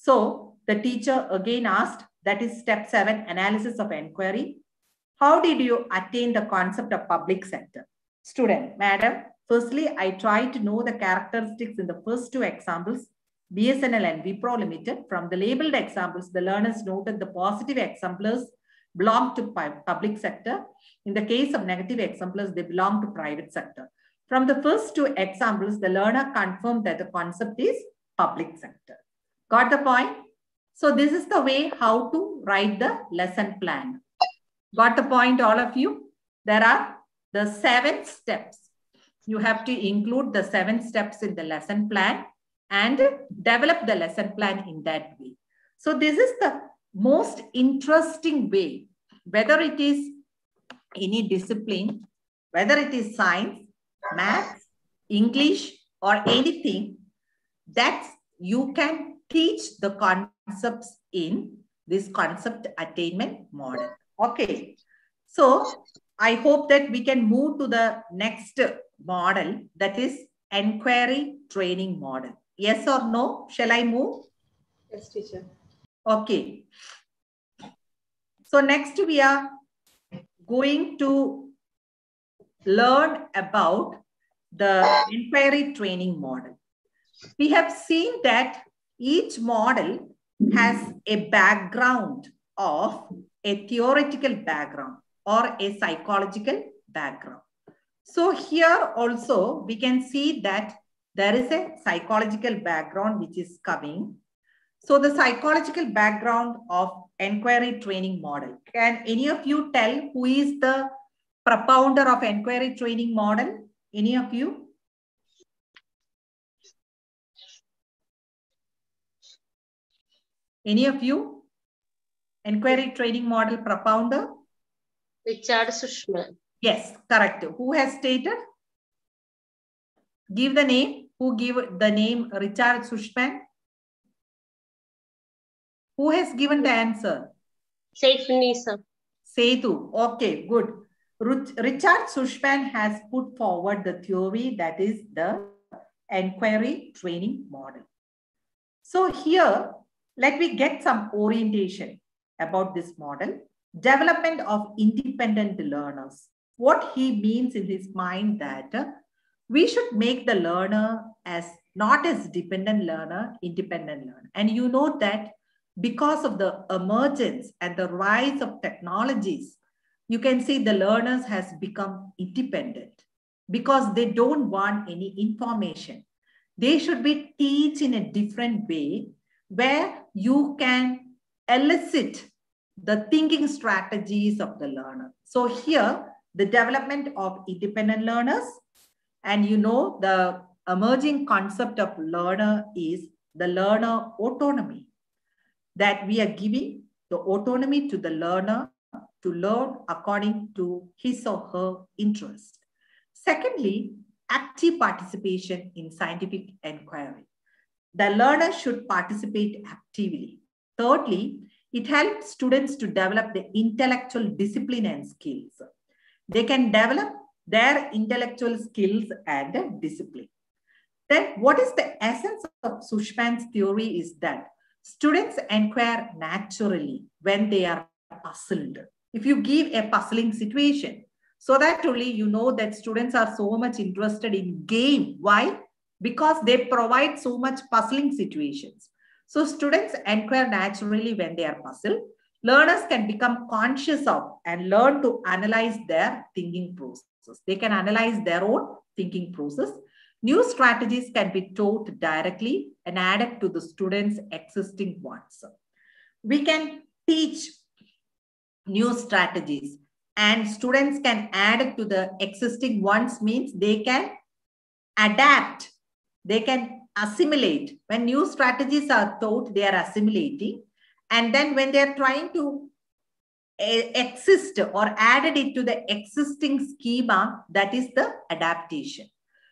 So the teacher again asked, that is step 7, analysis of inquiry. How did you attain the concept of public sector? Student, madam, firstly, I tried to know the characteristics in the first 2 examples, BSNL and Wipro Limited. From the labeled examples, the learners noted the positive exemplars belong to public sector. In the case of negative exemplars, they belong to private sector. From the first 2 examples, the learner confirmed that the concept is public sector. Got the point? So this is the way how to write the lesson plan. Got the point, all of you? There are the 7 steps. You have to include the 7 steps in the lesson plan and develop the lesson plan in that way. So this is the most interesting way, whether it is any discipline, whether it is science, maths, English, or anything, that you can teach the concepts in this concept attainment model. Okay. So I hope that we can move to the next model, that is inquiry training model. Yes or no? Shall I move? Yes, teacher. Okay. So next we are going to learn about the inquiry training model. We have seen that each model has a background of a theoretical background or a psychological background. So here also we can see that there is a psychological background which is coming. So the psychological background of inquiry training model. Can any of you tell who is the propounder of inquiry training model? Any of you? Any of you? Inquiry training model propounder? Richard Sushman. Yes, correct. Who has stated? Give the name. Who gave the name Richard Sushman? Who has given the answer? Seithu, sir. Seithu. Okay, good. Richard Sushman has put forward the theory that is the inquiry training model. So here, let me get some orientation about this model. Development of independent learners. What he means in his mind that we should make the learner as not as dependent learner, independent learner. And you know that because of the emergence and the rise of technologies, you can see the learners has become independent because they don't want any information. They should be taught in a different way where you can elicit the thinking strategies of the learner. So here, the development of independent learners, and you know, the emerging concept of learner is the learner autonomy, that we are giving the autonomy to the learner to learn according to his or her interest. Secondly, active participation in scientific inquiry. The learner should participate actively. Thirdly, it helps students to develop the intellectual discipline and skills. They can develop their intellectual skills and discipline. Then what is the essence of Sushman's theory is that students inquire naturally when they are puzzled. If you give a puzzling situation, so that only you know that students are so much interested in game. Why? Because they provide so much puzzling situations. So students inquire naturally when they are puzzled. Learners can become conscious of and learn to analyze their thinking process. They can analyze their own thinking process. New strategies can be taught directly and added to the students' existing ones. We can teach new strategies and students can add it to the existing ones, means they can adapt, they can assimilate. When new strategies are taught, they are assimilating. And then when they are trying to exist or added it to the existing schema, that is the adaptation.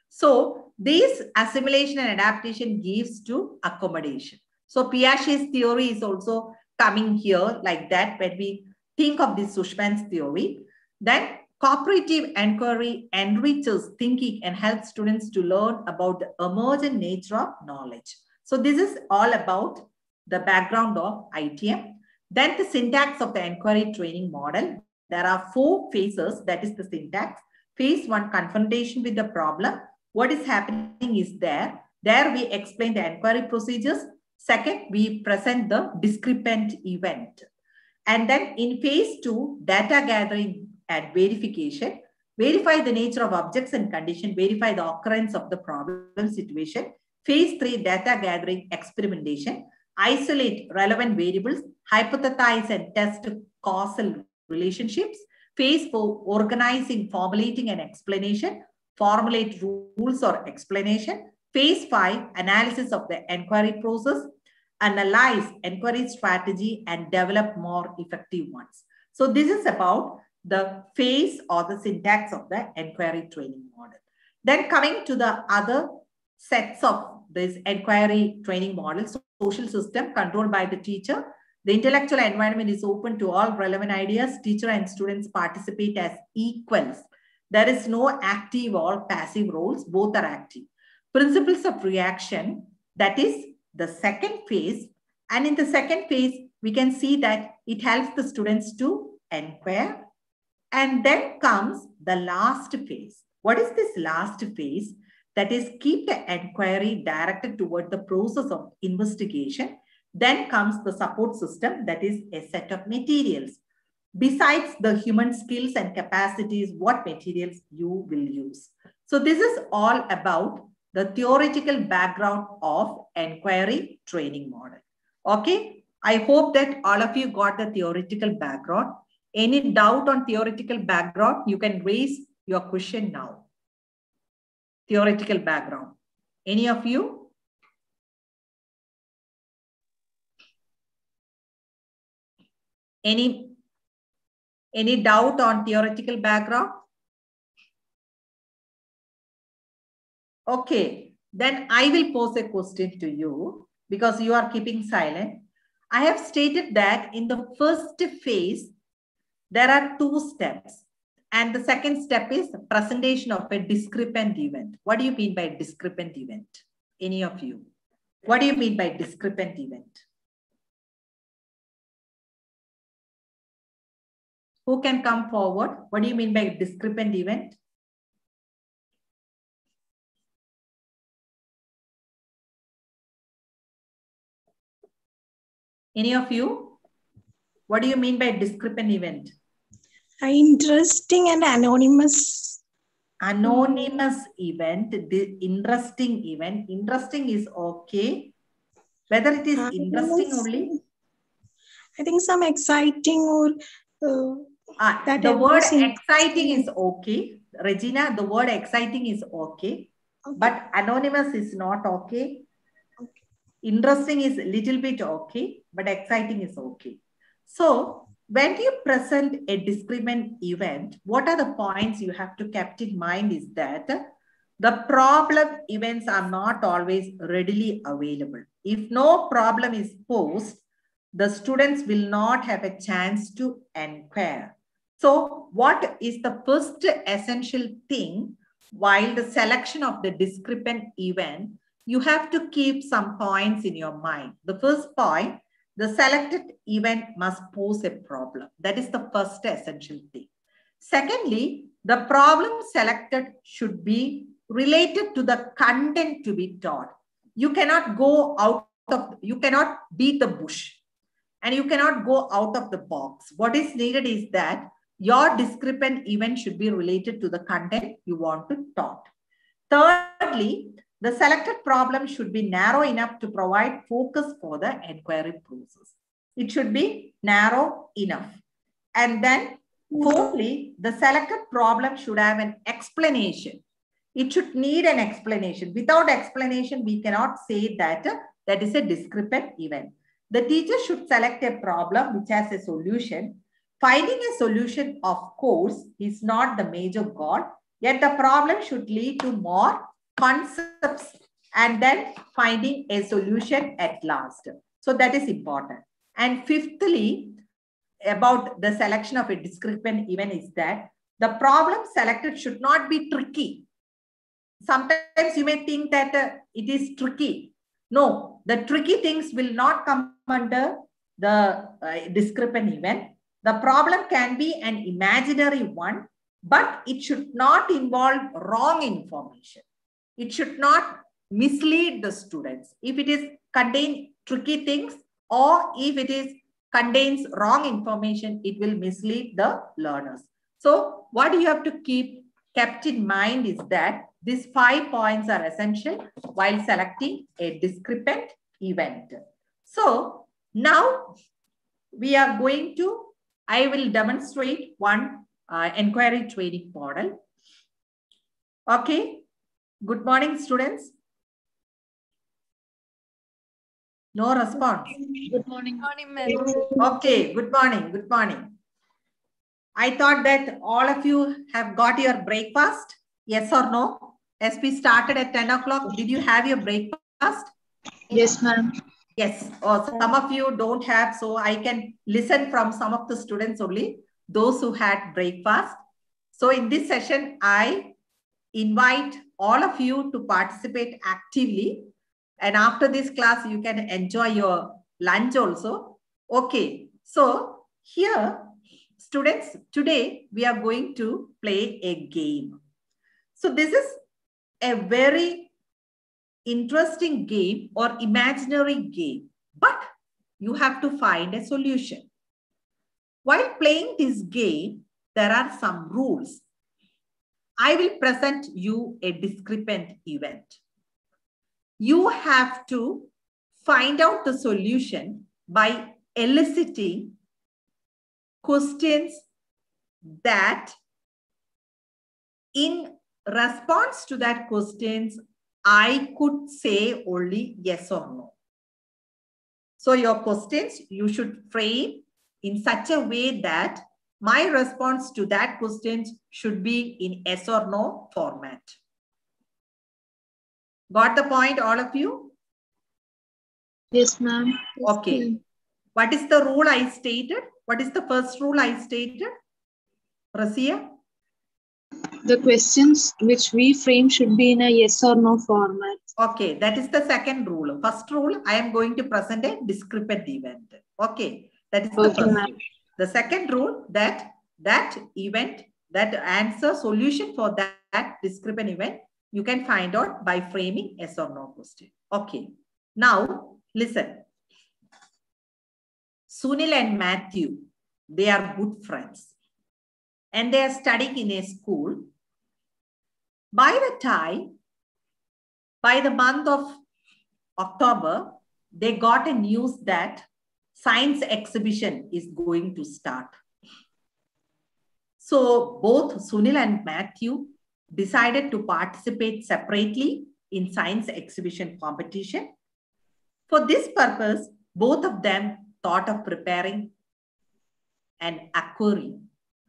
So this assimilation and adaptation gives to accommodation. So Piaget's theory is also coming here like that when we think of this Sushman's theory. Then cooperative inquiry enriches thinking and helps students to learn about the emergent nature of knowledge. So this is all about the background of ITM. Then the syntax of the inquiry training model. There are 4 phases, that is the syntax. Phase 1, confrontation with the problem. What is happening is there we explain the inquiry procedures. Second, we present the discrepant event. And then in phase 2, data gathering and verification. Verify the nature of objects and condition. Verify the occurrence of the problem situation. Phase 3, data gathering, experimentation. Isolate relevant variables. Hypothesize and test causal relationships. Phase 4, organizing, formulating and explanation. Formulate rules or explanation. Phase 5, analysis of the inquiry process. Analyze inquiry strategy and develop more effective ones. So this is about the phase or the syntax of the inquiry training model. Then coming to the other sets of this inquiry training model, social system controlled by the teacher. The intellectual environment is open to all relevant ideas. Teacher and students participate as equals. There is no active or passive roles. Both are active. Principles of reaction, that is the second phase. And in the second phase, we can see that it helps the students to inquire. And then comes the last phase. What is this last phase? That is, keep the inquiry directed toward the process of investigation. Then comes the support system, that is a set of materials. Besides the human skills and capacities, what materials you will use. So this is all about the theoretical background of inquiry training model. Okay, I hope that all of you got the theoretical background. Any doubt on theoretical background, you can raise your question now. Theoretical background. Any of you? Any doubt on theoretical background? Okay, then I will pose a question to you because you are keeping silent. I have stated that in the first phase, there are 2 steps. And the second step is presentation of a discrepant event. What do you mean by discrepant event? Any of you? What do you mean by discrepant event? Who can come forward? What do you mean by discrepant event? Any of you? What do you mean by discrepant event? Interesting and anonymous. Anonymous event, the interesting event. Interesting is okay. Whether it is interesting only? I think some exciting or the word exciting is okay. Regina, the word exciting is okay. But anonymous is not okay. Interesting is a little bit okay, but exciting is okay. So when you present a discrepant event, what are the points you have to keep in mind is that the problem events are not always readily available. If no problem is posed, the students will not have a chance to inquire. So what is the first essential thing while the selection of the discrepant event? You have to keep some points in your mind. The first point, the selected event must pose a problem. That is the first essential thing. Secondly, the problem selected should be related to the content to be taught. You cannot go out of, you cannot beat the bush and you cannot go out of the box. What is needed is that your discrepant event should be related to the content you want to taught. Thirdly, the selected problem should be narrow enough to provide focus for the inquiry process. It should be narrow enough. And then fourthly, the selected problem should have an explanation. It should need an explanation. Without explanation, we cannot say that that is a discrepant event. The teacher should select a problem which has a solution. Finding a solution, of course, is not the major goal, yet the problem should lead to more concepts and then finding a solution at last. So that is important. And fifthly, about the selection of a discrepant event is that the problem selected should not be tricky. Sometimes you may think that it is tricky. No, the tricky things will not come under the discrepant event. The problem can be an imaginary one, but it should not involve wrong information. It should not mislead the students. If it is contain tricky things or if it is contains wrong information, it will mislead the learners. So what you have to kept in mind is that these 5 points are essential while selecting a discrepant event. So now we are going to, I will demonstrate one inquiry training model. Okay. Good morning, students. No response. Good morning. Good morning, ma'am. Okay, good morning. Good morning. I thought that all of you have got your breakfast. Yes or no? As we started at 10 o'clock, did you have your breakfast? Yes, ma'am. Yes. Or some of you don't have, so I can listen from some of the students only, those who had breakfast. So in this session, I invite all of you to participate actively. And after this class, you can enjoy your lunch also. Okay. So here, students, today we are going to play a game. So this is a very interesting game or imaginary game, but you have to find a solution. While playing this game, there are some rules. I will present you a discrepant event. You have to find out the solution by eliciting questions that in response to that questions, I could say only yes or no. So your questions, you should frame in such a way that my response to that question should be in yes or no format. Got the point, all of you? Yes, ma'am. Okay. What is the rule I stated? What is the first rule I stated? Razia? The questions which we frame should be in a yes or no format. Okay, that is the second rule. First rule, I am going to present a discrepant event. Okay, that is the first rule. The second rule, that event, that answer solution for that discrepant event, you can find out by framing yes or no question. Okay, now listen. Sunil and Matthew, they are good friends and they are studying in a school. By the month of October, they got a news that science exhibition is going to start. So both Sunil and Matthew decided to participate separately in science exhibition competition. For this purpose, both of them thought of preparing an aquarium.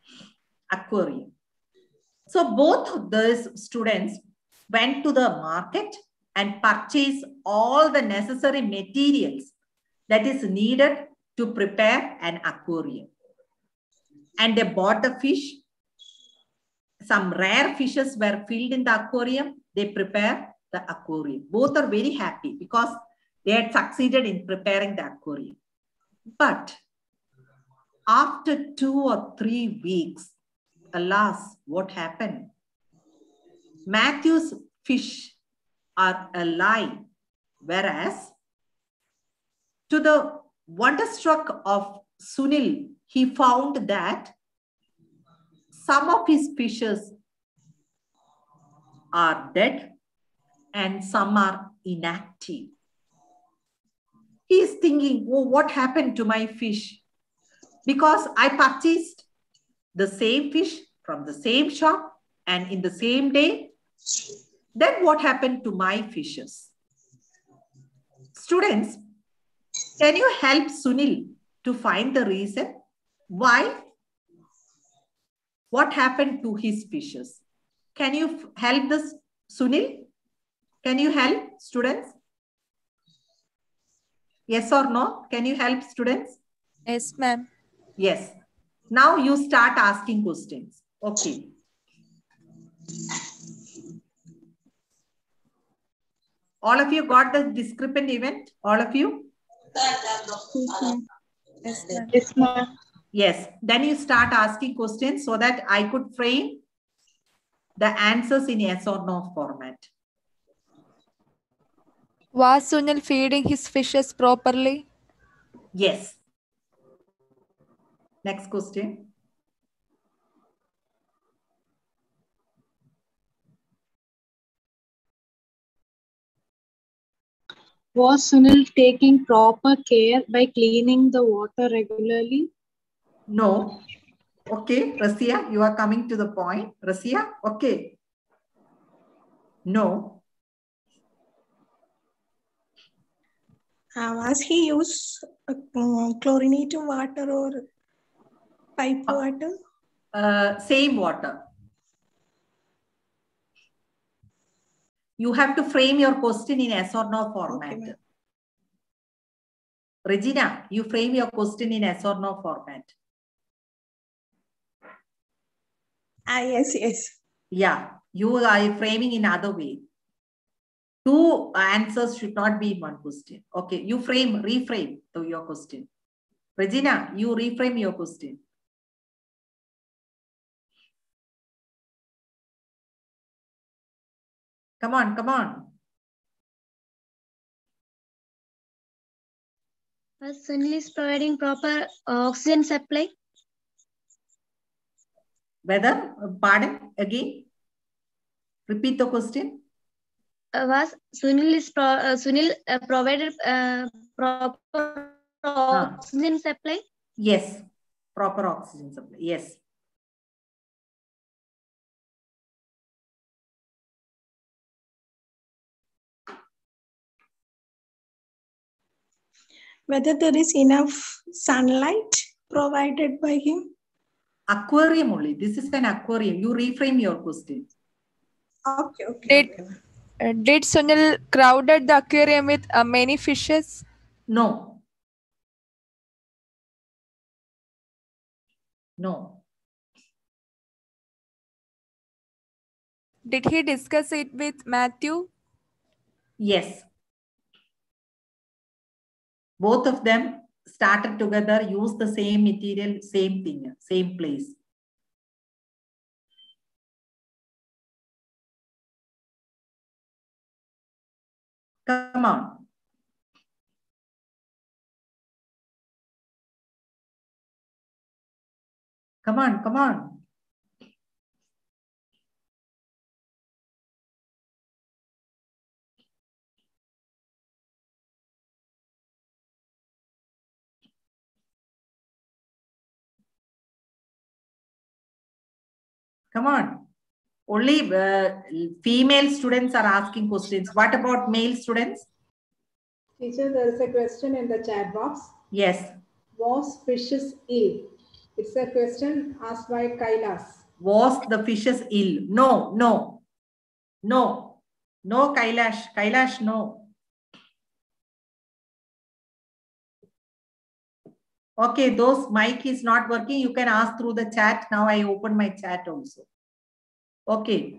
So both of those students went to the market and purchased all the necessary materials that is needed to prepare an aquarium. And they bought the fish. Some rare fishes were filled in the aquarium. They prepared the aquarium. Both are very happy because they had succeeded in preparing the aquarium. But after 2 or 3 weeks, alas, what happened? Matthew's fish are alive, whereas to the wonderstruck of Sunil, he found that some of his fishes are dead and some are inactive. He is thinking, oh, what happened to my fish? Because I purchased the same fish from the same shop and in the same day. Then what happened to my fishes? Students, can you help Sunil to find the reason why? What happened to his fishes? Can you help this, Sunil? Can you help students? Yes or no? Can you help students? Yes, ma'am. Yes. Now you start asking questions. Okay. All of you got the discrepant event? All of you? Yes, ma'am. Yes, ma'am. Yes. Then you start asking questions so that I could frame the answers in yes or no format. Was Sunil feeding his fishes properly? Yes. Next question. Was Sunil taking proper care by cleaning the water regularly? No. Okay, Razia, you are coming to the point. Razia, okay. No. Was he use chlorinated water or pipe water? Same water. You have to frame your question in yes or no format. Okay, Regina, you frame your question in yes or no format. Yes. Yeah, you are framing in other way. 2 answers should not be in one question. Okay, you reframe to your question. Regina, you reframe your question. Come on. Sunil is providing proper oxygen supply. Whether, pardon, again, repeat the question. Was Sunil provided proper oxygen supply? Yes, proper oxygen supply. Yes. Whether there is enough sunlight? provided by him. Aquarium only. This is an aquarium. You reframe your question. Okay. Did Sunil crowded the aquarium with many fishes? No. No. Did he discuss it with Matthew? Yes. Both of them started together, used the same material, same thing, same place. Come on. Come on, come on. Come on. Only female students are asking questions. What about male students? Teacher, there is a question in the chat box. Yes. Was fishes ill? It's a question asked by Kailas. Was the fishes ill? No, no. No. No, Kailash. Kailash, no. Okay, those mic is not working. You can ask through the chat. Now I open my chat also. Okay.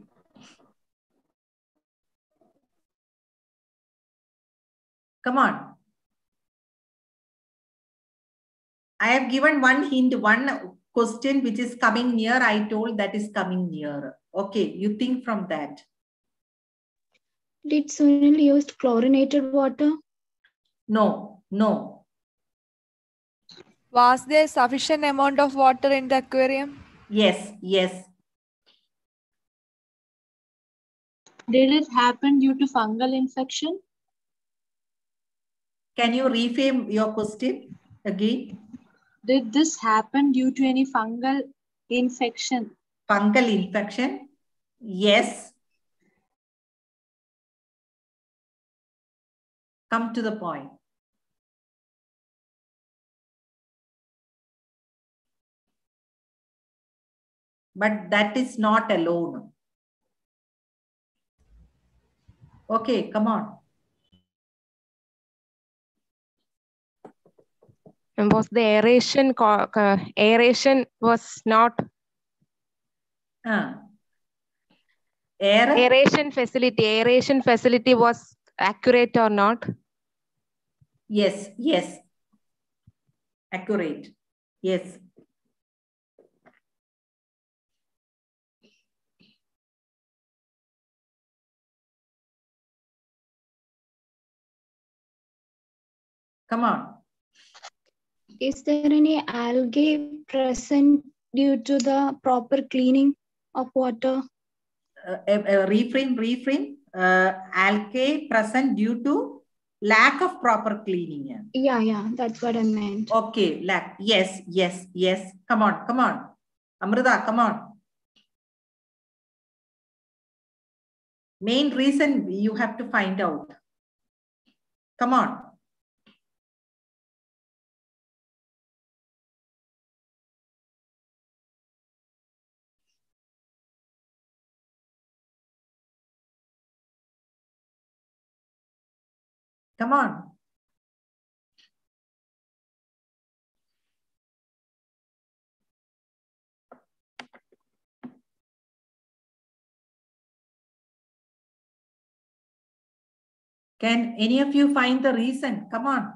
Come on. I have given one hint, one question which is coming near. I told that is coming near. Okay, you think from that. Did Sunil use chlorinated water? No, no. Was there sufficient amount of water in the aquarium? Yes, yes. Did it happen due to fungal infection? Can you reframe your question again? Did this happen due to any fungal infection? Fungal infection? Yes. Come to the point. But that is not alone. Okay, come on. And was the aeration was not aeration facility was accurate or not? Yes, yes. Accurate. Yes. Come on. Is there any algae present due to the proper cleaning of water? Reframe. Algae present due to lack of proper cleaning. Yeah, that's what I meant. Okay, lack. Yes, yes, yes. Come on, come on. Amrita, come on. Main reason you have to find out. Come on. Come on. Can any of you find the reason? Come on.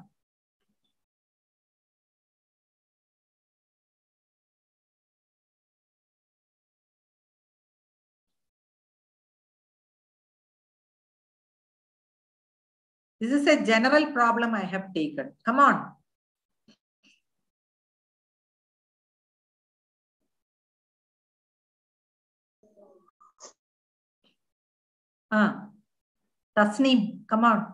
This is a general problem I have taken. Come on. Tasneem, come on.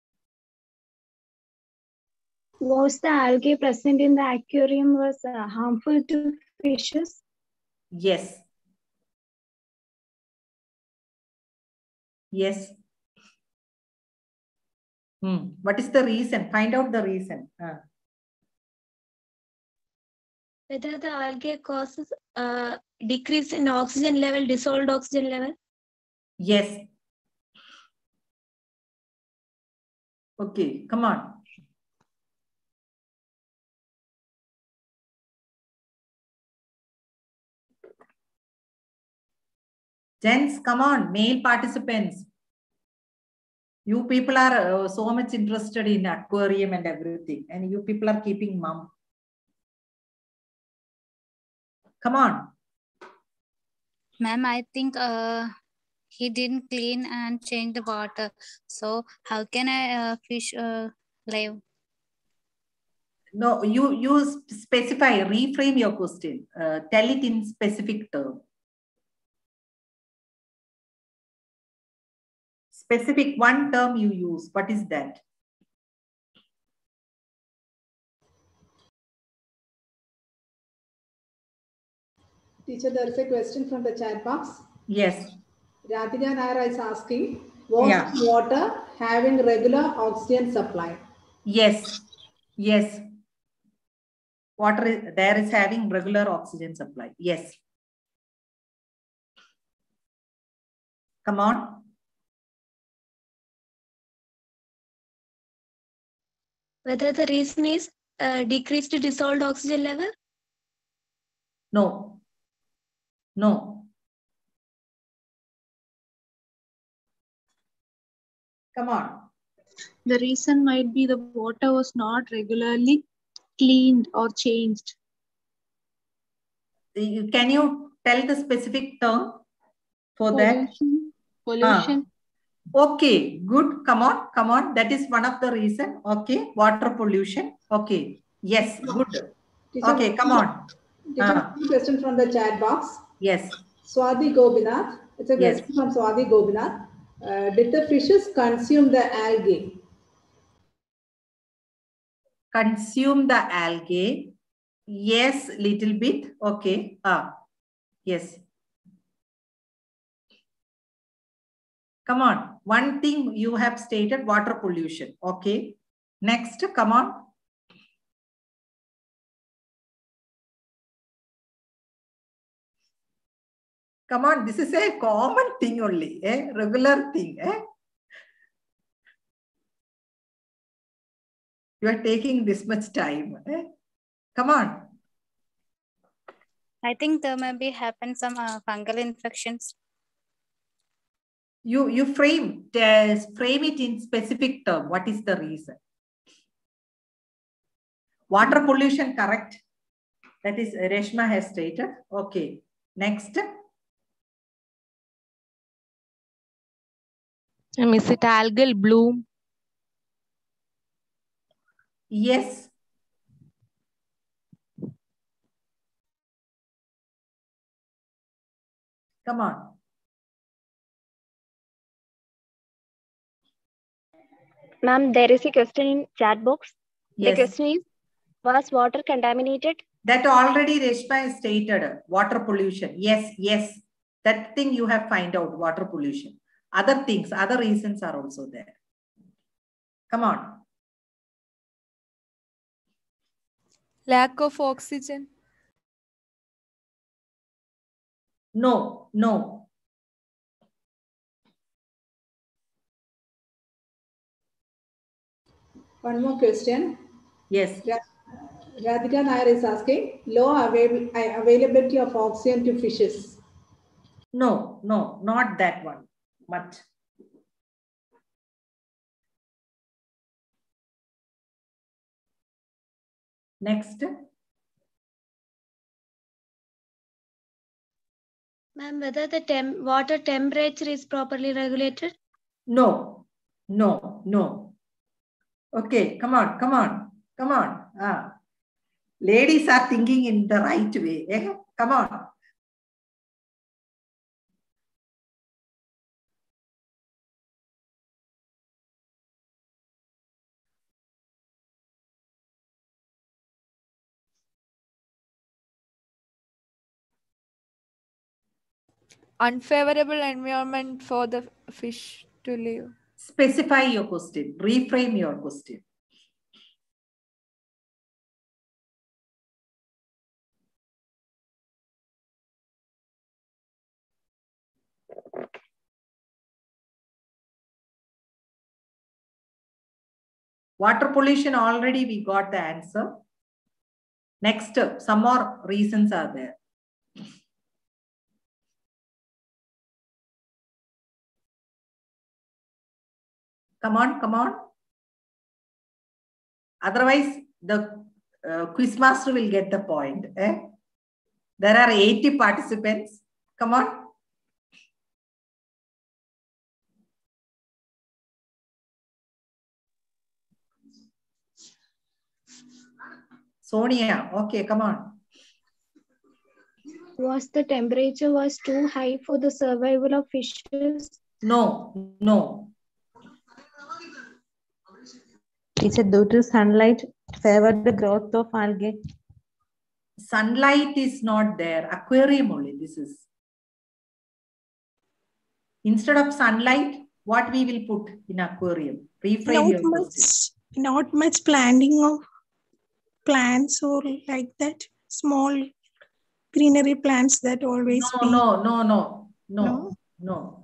Was the algae present in the aquarium was harmful to fishes? Yes. Yes. What is the reason? Find out the reason. Whether the algae causes decrease in oxygen level, dissolved oxygen level? Yes. Okay, come on. Gents, come on, male participants. You people are so much interested in aquarium and everything, and you people are keeping mum. Come on. Ma'am, I think he didn't clean and change the water. So how can I fish live? No, you specify, reframe your question. Tell it in specific term. Specific one term you use. What is that? Teacher, there is a question from the chat box. Yes. Radhika Nair is asking, was water having regular oxygen supply? Yes. Yes. Water there is having regular oxygen supply. Yes. Come on. Whether the reason is decreased dissolved oxygen level? No. No. Come on. The reason might be the water was not regularly cleaned or changed. Can you tell the specific term for pollution, that? Pollution. Okay, good. Come on, come on. That is one of the reason. Okay, water pollution. Okay, yes, good. Teacher, okay, come on. Teacher, question from the chat box. Yes. Swati Gobinath. It's a question from Swati Gobinath. Did the fishes consume the algae? Consume the algae? Yes, little bit. Okay. Yes. Come on. One thing you have stated, water pollution. Okay. Next, come on. Come on. This is a common thing only. Regular thing. You are taking this much time. Come on. I think there may be happen some fungal infections. You frame it in specific term. What is the reason? Water pollution, correct? That is Reshma has stated. Okay. Next. Is it algal bloom? Yes. Come on. Ma'am, there is a question in chat box. Yes. The question is, was water contaminated? That already Reshma has stated. Water pollution. Yes, yes. That thing you have find out, water pollution. Other things, other reasons are also there. Come on. Lack of oxygen. No, no. One more question. Yes. Radhika Nair is asking, low availability of oxygen to fishes. No, no, not that one. Much. Next. Ma'am, whether the water temperature is properly regulated? No, no, no. Okay, come on, come on, come on. Ladies are thinking in the right way. Come on. Unfavorable environment for the fish to live. Specify your question. Reframe your question. Water pollution, already we got the answer. Next, some more reasons are there. Come on, come on. Otherwise, the quiz master will get the point. Eh? There are 80 participants. Come on. Sonia, okay, come on. Was the temperature was too high for the survival of fishes? No, no. Teacher, due to sunlight favored the growth of algae. Sunlight is not there. Aquarium only. This is. Instead of sunlight, what we will put in aquarium? Reframe your question. Not much planting of plants or like that. Small greenery plants that always. No.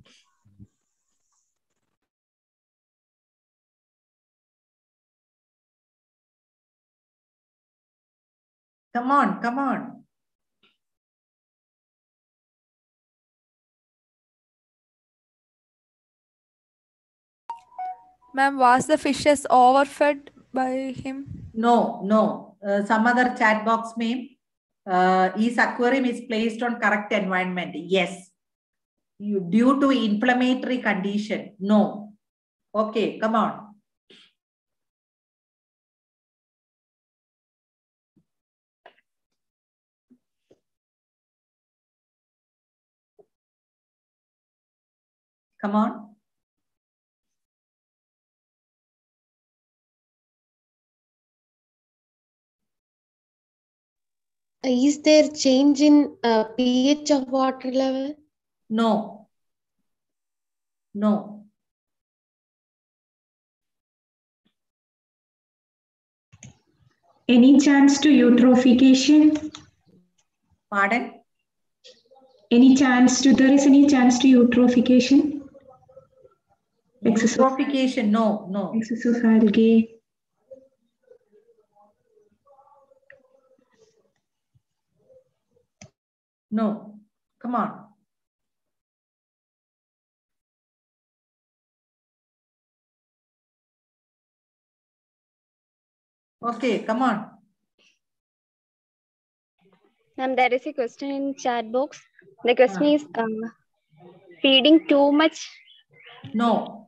Come on, come on. Ma'am, was the fishes overfed by him? No. Some other chat box name. His aquarium is placed on correct environment. Yes. Due to inflammatory condition. No. Okay, come on. Come on. Is there change in pH of water level? No. Any chance to eutrophication? Pardon? There is any chance to eutrophication? Eutrophication, no. Excess of algae. No. Come on. Okay, come on. Ma'am, there is a question in chat box. The question is feeding too much. No.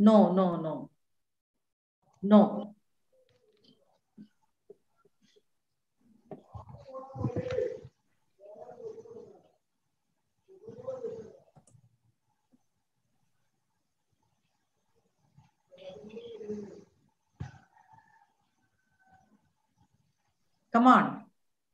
Come on.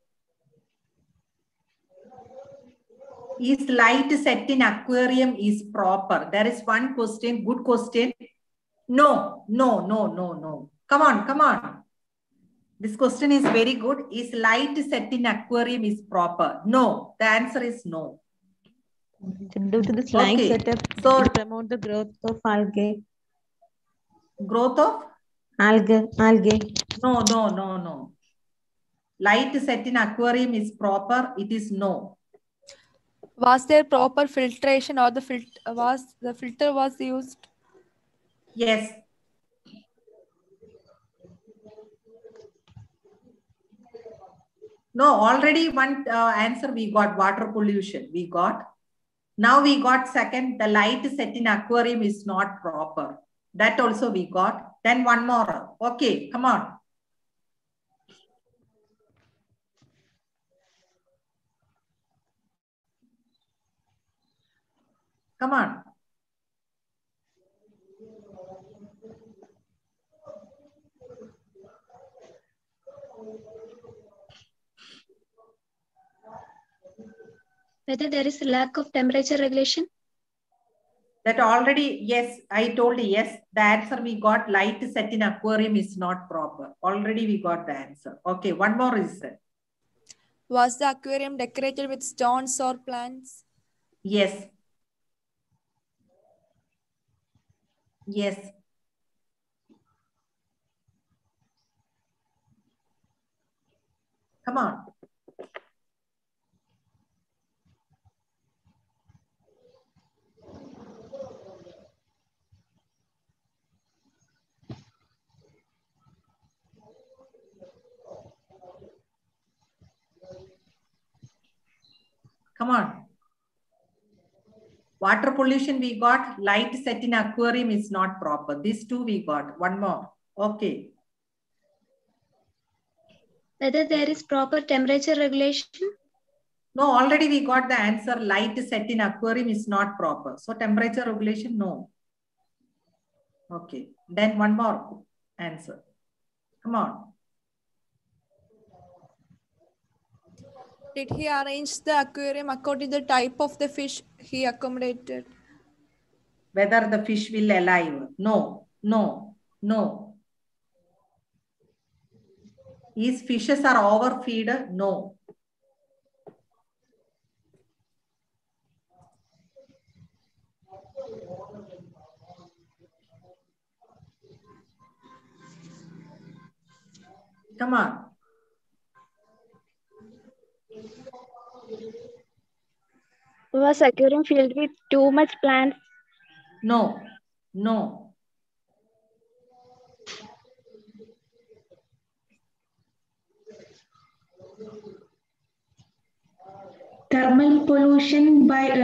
Is light set in aquarium is proper? There is one question, good question. No. Come on. This question is very good. Is light set in aquarium is proper? No. The answer is no. Due to this light setup, so it promote the growth of algae. Growth of? Algae. No. Light set in aquarium is proper. It is no. Was there proper filtration or the filter was used? Yes. No, already one answer we got, water pollution we got. Now we got second, the light set in aquarium is not proper. That also we got. Then one more. Okay, come on. Come on. Whether there is a lack of temperature regulation? That already, yes, I told you, yes. The answer we got, light set in aquarium is not proper. Already we got the answer. Okay, one more reason. Was the aquarium decorated with stones or plants? Yes. Yes. Come on. Come on. Water pollution we got. Light set in aquarium is not proper. These two we got. One more. Okay. Whether there is proper temperature regulation? No, already we got the answer. Light set in aquarium is not proper. So temperature regulation, no. Okay. Then one more answer. Come on. Did he arrange the aquarium according to the type of the fish he accommodated? Whether the fish will alive? No, no, no. These fishes are overfeed? No. Come on. Was aquarium filled with too much plants? No, no. Thermal pollution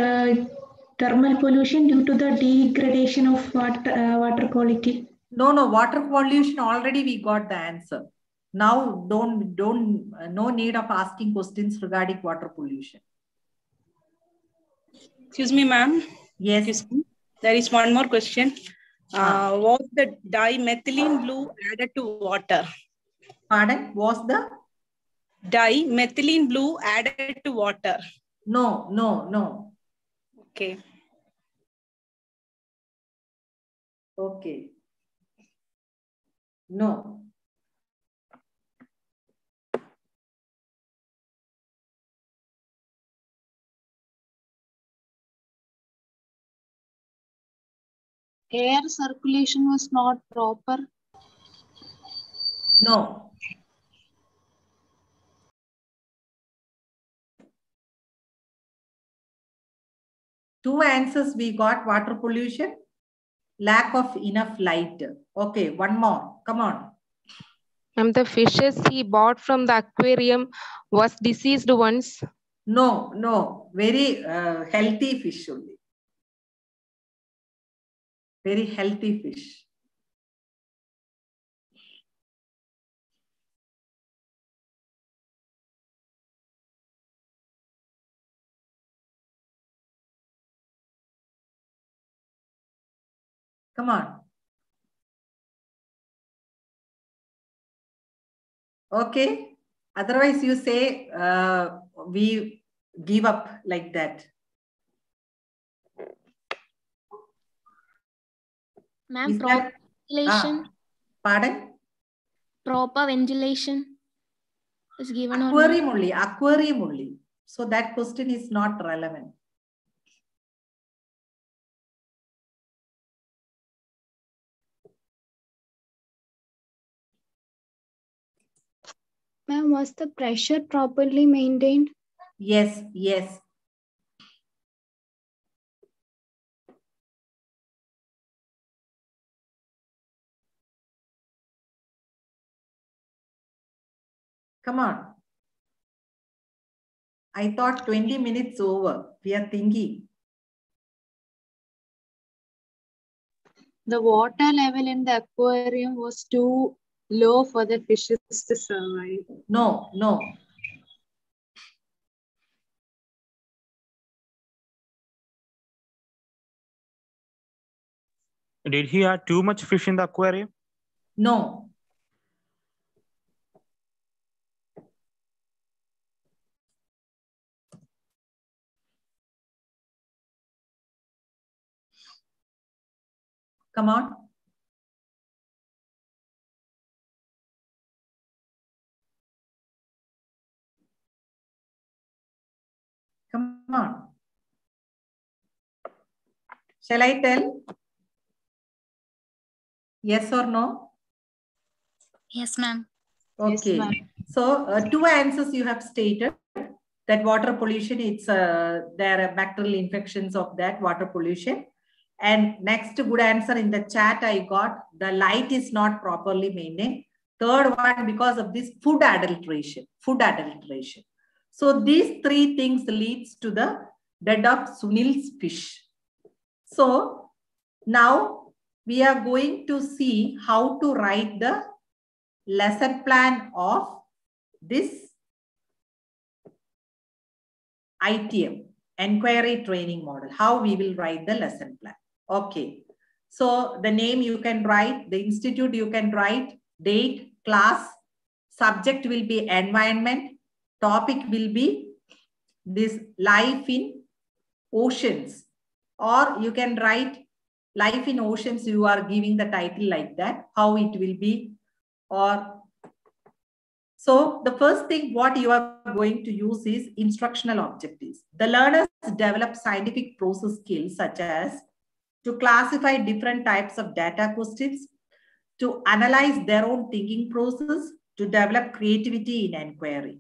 due to the degradation of water quality. No, water pollution already we got the answer. Now no need of asking questions regarding water pollution. Excuse me, ma'am. Yes. Excuse me. There is one more question. Was the dimethylene blue added to water? Pardon? Was the dimethylene blue added to water? No, no, no. Okay. Okay. No. Air circulation was not proper. No. Two answers we got: water pollution, lack of enough light. Okay, one more. Come on. The fishes he bought from the aquarium was diseased ones. No, no. Very healthy fish only. Very healthy fish. Come on. Okay. Otherwise, you say we give up like that. Ma'am, proper ventilation. Pardon? Proper ventilation is given aquarium only. Aquarium only. So that question is not relevant. Ma'am, was the pressure properly maintained? Yes, yes. Come on. I thought 20 minutes over. We are thinking. The water level in the aquarium was too low for the fishes to survive. No, no. Did he have too much fish in the aquarium? No. Come on. Come on. Shall I tell? Yes or no? Yes, ma'am. Okay. Yes, so two answers you have stated. That water pollution, it's there are bacterial infections of that water pollution. And next good answer in the chat I got, the light is not properly maintained. Third one, because of this food adulteration. So these three things leads to the death of Sunil's fish. So now we are going to see how to write the lesson plan of this ITM, Enquiry Training Model, how we will write the lesson plan. Okay. So the name you can write, the institute you can write, date, class, subject will be environment, topic will be this life in oceans, or you can write life in oceans, you are giving the title like that, how it will be, or so the first thing what you are going to use is instructional objectives. The learners develop scientific process skills such as to classify different types of data questions, to analyze their own thinking process, to develop creativity in inquiry.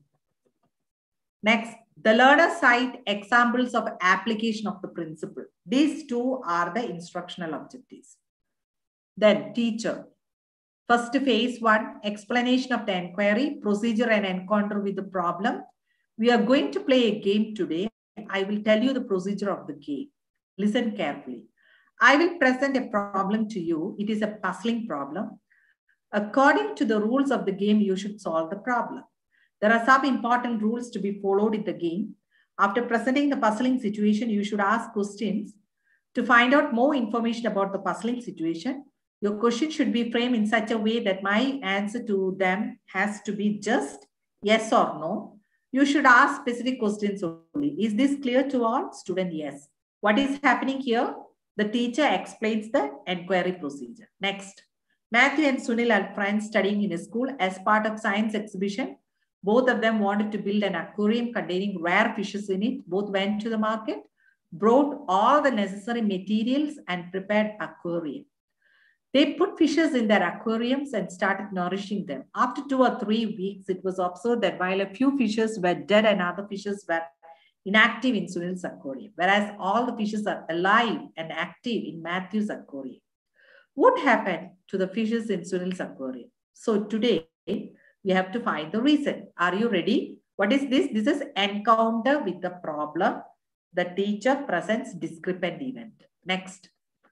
Next, the learners cite examples of application of the principle. These two are the instructional objectives. Then teacher. First phase 1, explanation of the inquiry, procedure and encounter with the problem. We are going to play a game today. I will tell you the procedure of the game. Listen carefully. I will present a problem to you. It is a puzzling problem. According to the rules of the game, you should solve the problem. There are some important rules to be followed in the game. After presenting the puzzling situation, you should ask questions to find out more information about the puzzling situation. Your question should be framed in such a way that my answer to them has to be just yes or no. You should ask specific questions only. Is this clear to all? Student, yes. What is happening here? The teacher explains the inquiry procedure. Next, Matthew and Sunil are friends studying in a school. As part of science exhibition, both of them wanted to build an aquarium containing rare fishes in it. Both went to the market, brought all the necessary materials and prepared aquarium. They put fishes in their aquariums and started nourishing them. After 2 or 3 weeks, it was observed that while a few fishes were dead and other fishes were inactive in Sunil's aquarium, whereas all the fishes are alive and active in Matthew's aquarium. What happened to the fishes in Sunil's aquarium? So today, we have to find the reason. Are you ready? What is this? This is encounter with the problem. The teacher presents discrepant event. Next.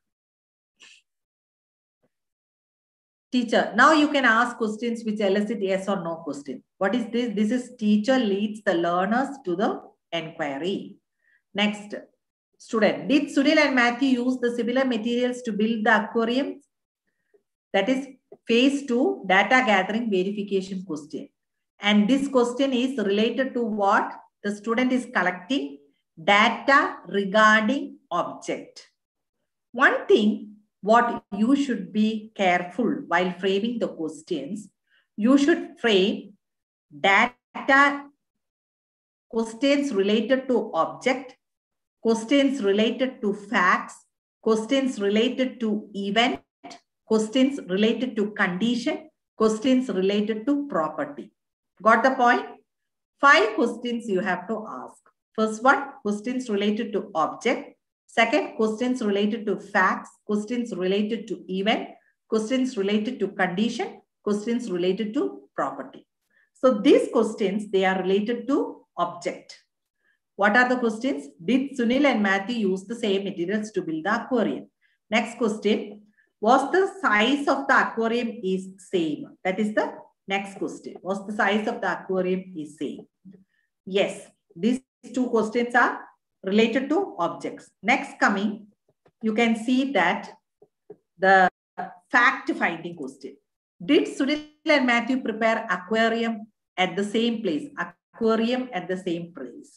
Teacher, now you can ask questions which elicit yes or no question. What is this? This is teacher leads the learners to the inquiry. Next, student, did Sunil and Matthew use the similar materials to build the aquarium? That is phase 2, data gathering verification question. And this question is related to what? The student is collecting data regarding object. One thing what you should be careful while framing the questions, you should frame data questions related to object, questions related to facts, questions related to event, questions related to condition, questions related to property. Got the point? 5 questions you have to ask. First one, questions related to object. Second, questions related to facts, questions related to event, questions related to condition, questions related to property. So these questions, they are related to object. What are the questions? Did Sunil and Matthew use the same materials to build the aquarium? Next question, was the size of the aquarium is same? That is the next question. Was the size of the aquarium is same? Yes, these 2 questions are related to objects. Next coming, you can see that the fact-finding question. Did Sunil and Matthew prepare aquarium at the same place? Aquarium at the same place.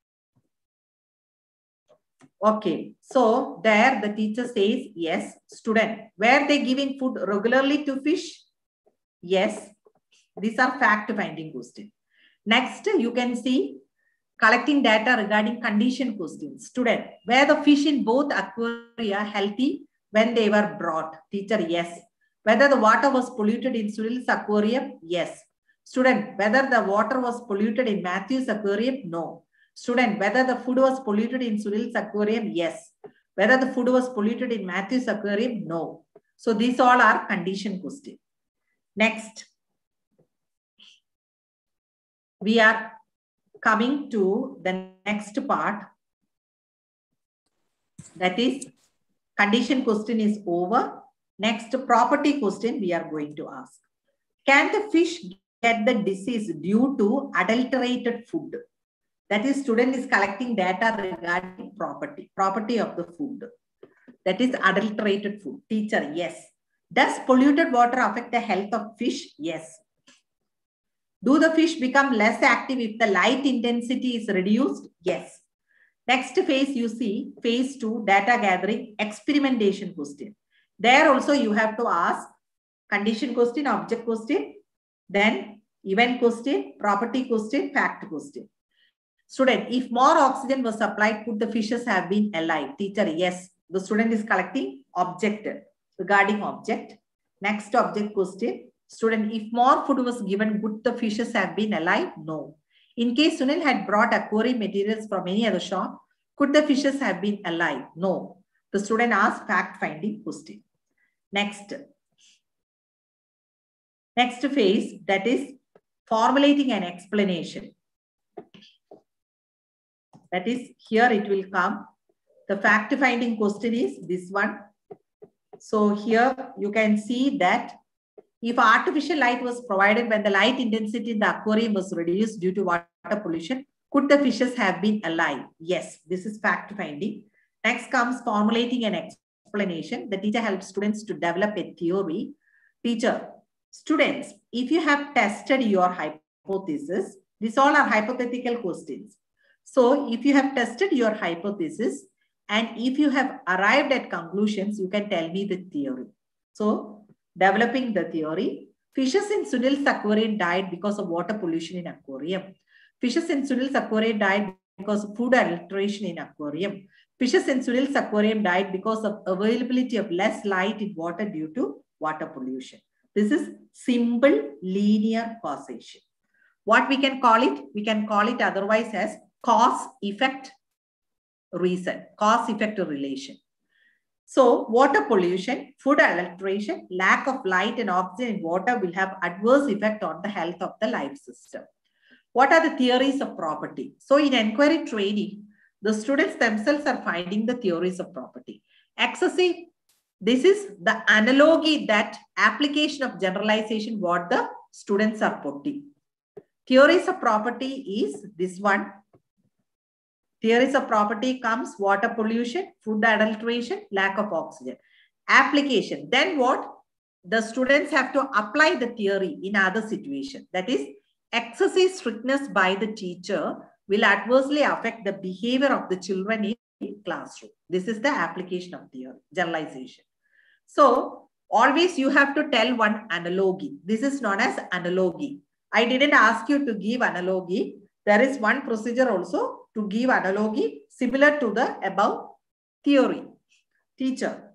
Okay, so there the teacher says yes. Student, were they giving food regularly to fish? Yes. These are fact-finding questions. Next, you can see collecting data regarding condition questions. Student, were the fish in both aquaria healthy when they were brought? Teacher, yes. Whether the water was polluted in Sunil's aquarium? Yes. Student, whether the water was polluted in Matthew's aquarium? No. Student, whether the food was polluted in Sunil's aquarium? Yes. Whether the food was polluted in Matthew's aquarium? No. So these all are condition questions. Next, we are coming to the next part. That is, condition question is over. Next, property question we are going to ask. Can the fish get the disease due to adulterated food? That is, student is collecting data regarding property of the food. That is adulterated food. Teacher, yes. Does polluted water affect the health of fish? Yes. Do the fish become less active if the light intensity is reduced? Yes. Next phase you see, phase 2, data gathering, experimentation question. There also you have to ask condition question, object question, then event question, property question, fact question. Student, if more oxygen was supplied, could the fishes have been alive? Teacher, yes. The student is collecting object regarding object. Next object question. Student, if more food was given, would the fishes have been alive? No. In case Sunil had brought aquarium materials from any other shop, could the fishes have been alive? No. The student asked fact-finding question. Next phase, that is formulating an explanation. That is, here it will come. The fact-finding question is this one. So here you can see that if artificial light was provided when the light intensity in the aquarium was reduced due to water pollution, could the fishes have been alive? Yes, this is fact-finding. Next comes formulating an explanation. The teacher helps students to develop a theory. Teacher, students, if you have tested your hypothesis, these all are hypothetical questions. So if you have tested your hypothesis and if you have arrived at conclusions, you can tell me the theory. So developing the theory, fishes in Sunil's aquarium died because of water pollution in aquarium. Fishes in Sunil's aquarium died because of food adulteration in aquarium. Fishes in Sunil's aquarium died because of availability of less light in water due to water pollution. This is simple linear causation. What we can call it? We can call it otherwise as cause-effect reason, cause-effect relation. So water pollution, food adulteration, lack of light and oxygen in water will have adverse effect on the health of the life system. What are the theories of property? So in inquiry training, the students themselves are finding the theories of property. Excessive, this is the analogy, that application of generalization what the students are putting. Theories of property is this one. Theories of property comes water pollution, food adulteration, lack of oxygen. Application. Then what? The students have to apply the theory in other situations. That is, excessive strictness by the teacher will adversely affect the behavior of the children in classroom. This is the application of theory, generalization. So always you have to tell one analogy. This is known as analogy. I didn't ask you to give analogy. There is one procedure also to give analogy similar to the above theory. Teacher,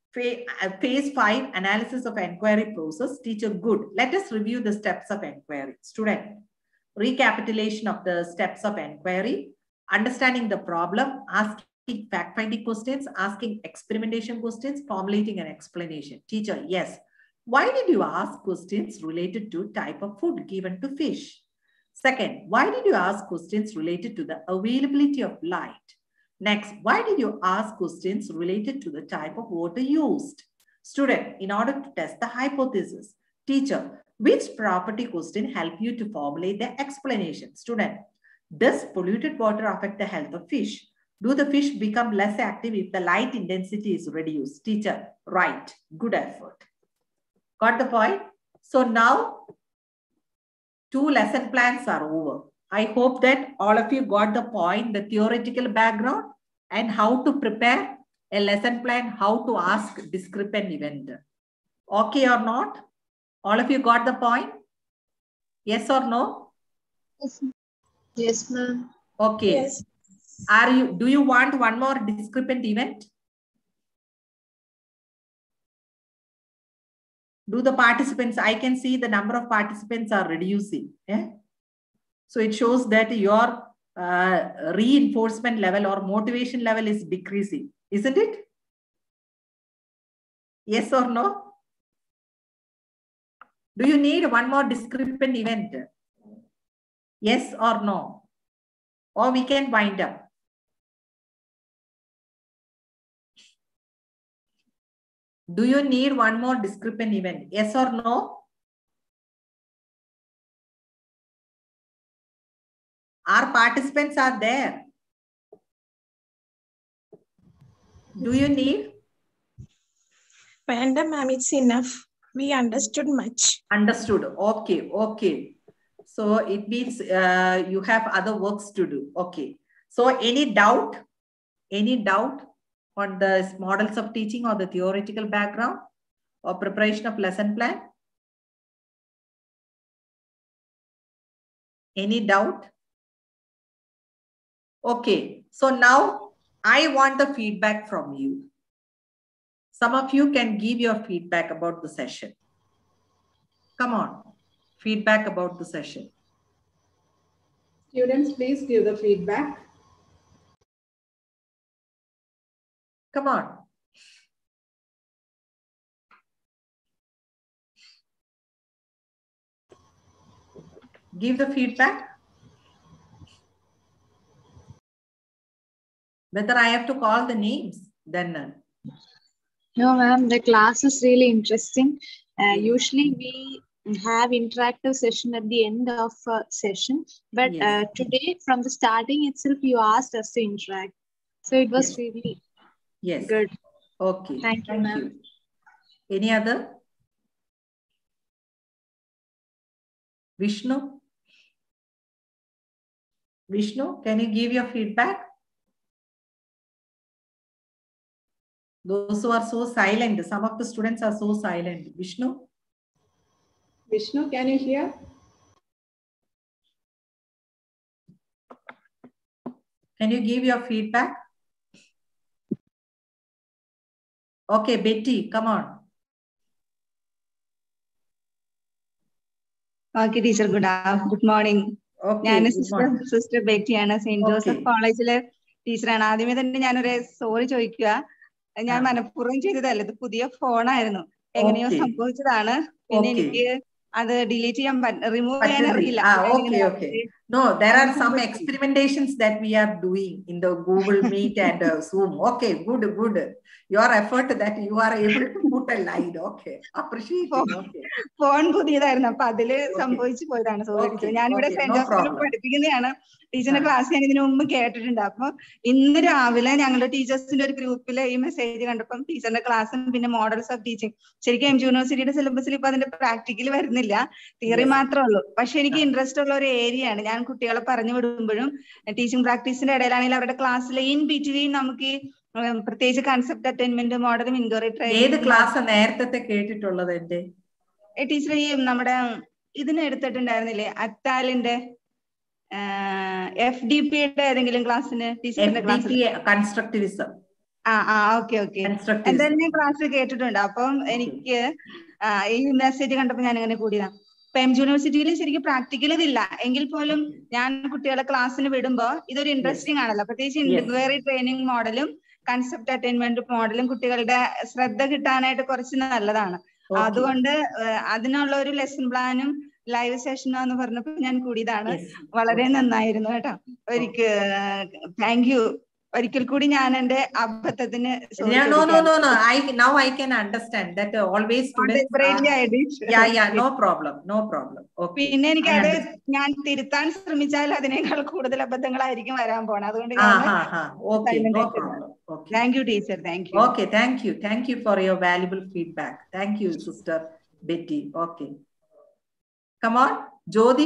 phase 5 analysis of inquiry process. Teacher, good. Let us review the steps of inquiry. Student, recapitulation of the steps of inquiry, understanding the problem, asking fact-finding questions, asking experimentation questions, formulating an explanation. Teacher, yes. Why did you ask questions related to type of food given to fish? Second, why did you ask questions related to the availability of light? Next, why did you ask questions related to the type of water used? Student, in order to test the hypothesis. Teacher, which property question help you to formulate the explanation? Student, does polluted water affect the health of fish? Do the fish become less active if the light intensity is reduced? Teacher, right. Good effort. Got the point? So now, 2 lesson plans are over. I hope that all of you got the point, the theoretical background, and how to prepare a lesson plan, how to ask discrepant event. Okay or not? All of you got the point? Yes or no? Yes, ma'am. Okay. Yes. Do you want one more discrepant event? Do the participants, I can see the number of participants are reducing. Yeah? So it shows that your reinforcement level or motivation level is decreasing, isn't it? Yes or no? Do you need one more discrepant event? Yes or no? Or we can wind up. Do you need one more discrepant event? Yes or no? Our participants are there. Do you need? Panda ma'am, it's enough. We understood much. Understood. Okay. Okay. So it means you have other works to do. Okay. So any doubt? Any doubt on the models of teaching or the theoretical background or preparation of lesson plan? Any doubt? Okay. So now I want the feedback from you. Some of you can give your feedback about the session. Come on. Feedback about the session. Students, please give the feedback. Come on. Give the feedback. Whether I have to call the names, then. No, ma'am, the class is really interesting. Usually we have interactive session at the end of session, but today from the starting itself, you asked us to interact. So it was really good. Okay. Thank you, ma'am. Any other? Vishnu? Vishnu, can you give your feedback? Those who are so silent, some of the students are so silent. Vishnu? Vishnu, can you hear? Can you give your feedback? Okay, Betty, come on. Okay, teacher, good morning. Okay, sister Betty ആണ് Saint Joseph കോളേജിലെ ടീച്ചറാണ്. ആദ്യമേ തന്നെ ഞാനൊരു sorry ചോദിക്കുക. ഞാൻ മനഃപൂർവ്വം ചെയ്തതല്ല, ഇത് പുതിയ ഫോണായിരുന്നു, എങ്ങനെയോ സംഭവിച്ചതാണ്. പിന്നെ എനിക്ക് അത് ഡിലീറ്റ് ചെയ്യാൻ റിമൂവ് ചെയ്യാൻ അറിയില്ല. No, there are some experimentations that we are doing in the Google Meet and Zoom. Okay, good. Your effort that you are able to put a line. Okay, appreciate it. Okay. Phone പുതിയതായിരുന്നു, അപ്പൊ അതില് സംഭവിച്ചു പോയതാണ്. Sorry. ഞാനിവിടെ saint ജോസഫിൽ പഠിപ്പിക്കുന്നതാണ്. ടീച്ചറിന്റെ class ഞാൻ ഇതിനു മുമ്പ് കേട്ടിട്ടുണ്ട്. അപ്പൊ ഇന്ന് രാവിലെ ഞങ്ങളുടെ ടീച്ചേഴ്സിന്റെ ഒരു ഗ്രൂപ്പിൽ ഈ മെസ്സേജ് കണ്ടപ്പം ടീച്ചറിന്റെ ക്ലാസ്സും പിന്നെ മോഡൽസ് ഓഫ് ടീച്ചിങ്, ശരിക്കും എം ജി യൂണിവേഴ്സിറ്റിയുടെ സിലബസിൽ ഇപ്പൊ അതിന്റെ പ്രാക്ടിക്കൽ വരുന്നില്ല, തിയറി മാത്രമേ ഉള്ളൂ. പക്ഷെ എനിക്ക് ഇൻട്രസ്റ്റ് ഉള്ള ഒരു ഏരിയയാണ്. ഞാൻ കുട്ടികളെ പറഞ്ഞു വിടുമ്പോഴും ടീച്ചിങ് പ്രാക്ടീസിന്റെ ഇടയിലാണെങ്കിൽ അവരുടെ ക്ലാസ്സിൽ ഇൻ ബിറ്റ്വീൻ നമുക്ക് പ്രത്യേകിച്ച് കൺസെപ്റ്റ് അറ്റൈൻമെന്റ്, മോഡലും ഇൻക്വയറി ഏത് ക്ലാസ് നേരത്തെ കേട്ടിട്ടുള്ളത്? എന്റെ ടീച്ചർ ഈ നമ്മുടെ ഇതിന് എടുത്തിട്ടുണ്ടായിരുന്നില്ലേ, അത്താലിന്റെ FDPയുടെ ഏതെങ്കിലും ക്ലാസ്സിന് ടീച്ചറിന്റെ ക്ലാസ് കൺസ്ട്രക്റ്റിവിസം. ഓക്കെ. എന്തായാലും ഞാൻ ക്ലാസ് കേട്ടിട്ടുണ്ട്. അപ്പം എനിക്ക് ഈ മെസ്സേജ് കണ്ടപ്പോ ഞാൻ ഇങ്ങനെ കൂടിയതാണ്. ഇപ്പൊ എം ജി യൂണിവേഴ്സിറ്റിയിൽ ശരിക്കും പ്രാക്ടിക്കൽ ഇതില്ല എങ്കിൽ പോലും ഞാൻ കുട്ടികളെ ക്ലാസ്സിന് വിടുമ്പോ ഇതൊരു ഇൻട്രസ്റ്റിംഗ് ആണല്ലോ. പ്രത്യേകിച്ച് ഇൻക്വയറി ട്രെയിനിങ് മോഡലും കൺസെപ്റ്റ് അറ്റൈൻമെന്റ് മോഡലും കുട്ടികളുടെ ശ്രദ്ധ കിട്ടാനായിട്ട് കുറച്ച് നല്ലതാണ്. അതുകൊണ്ട് അതിനുള്ള ഒരു ലെസൺ പ്ലാനും ലൈവ് സെഷനും എന്ന് പറഞ്ഞപ്പോ ഞാൻ കൂടിയതാണ്. വളരെ നന്നായിരുന്നു കേട്ടോ. Thank you. ഒരിക്കൽ കൂടി ഞാൻ എന്റെ അബദ്ധത്തിന് now I can understand that always students no problem. Okay. പിന്നെ എനിക്കത് ഞാൻ തിരുത്താൻ ശ്രമിച്ചാൽ അതിനേക്കാൾ കൂടുതൽ അബദ്ധങ്ങളായിരിക്കും വരാൻ പോണത്. അതുകൊണ്ട് thank you teacher. Thank you. Okay, thank you for your valuable feedback. Thank you, sister Betty. Okay, come on, Jodi.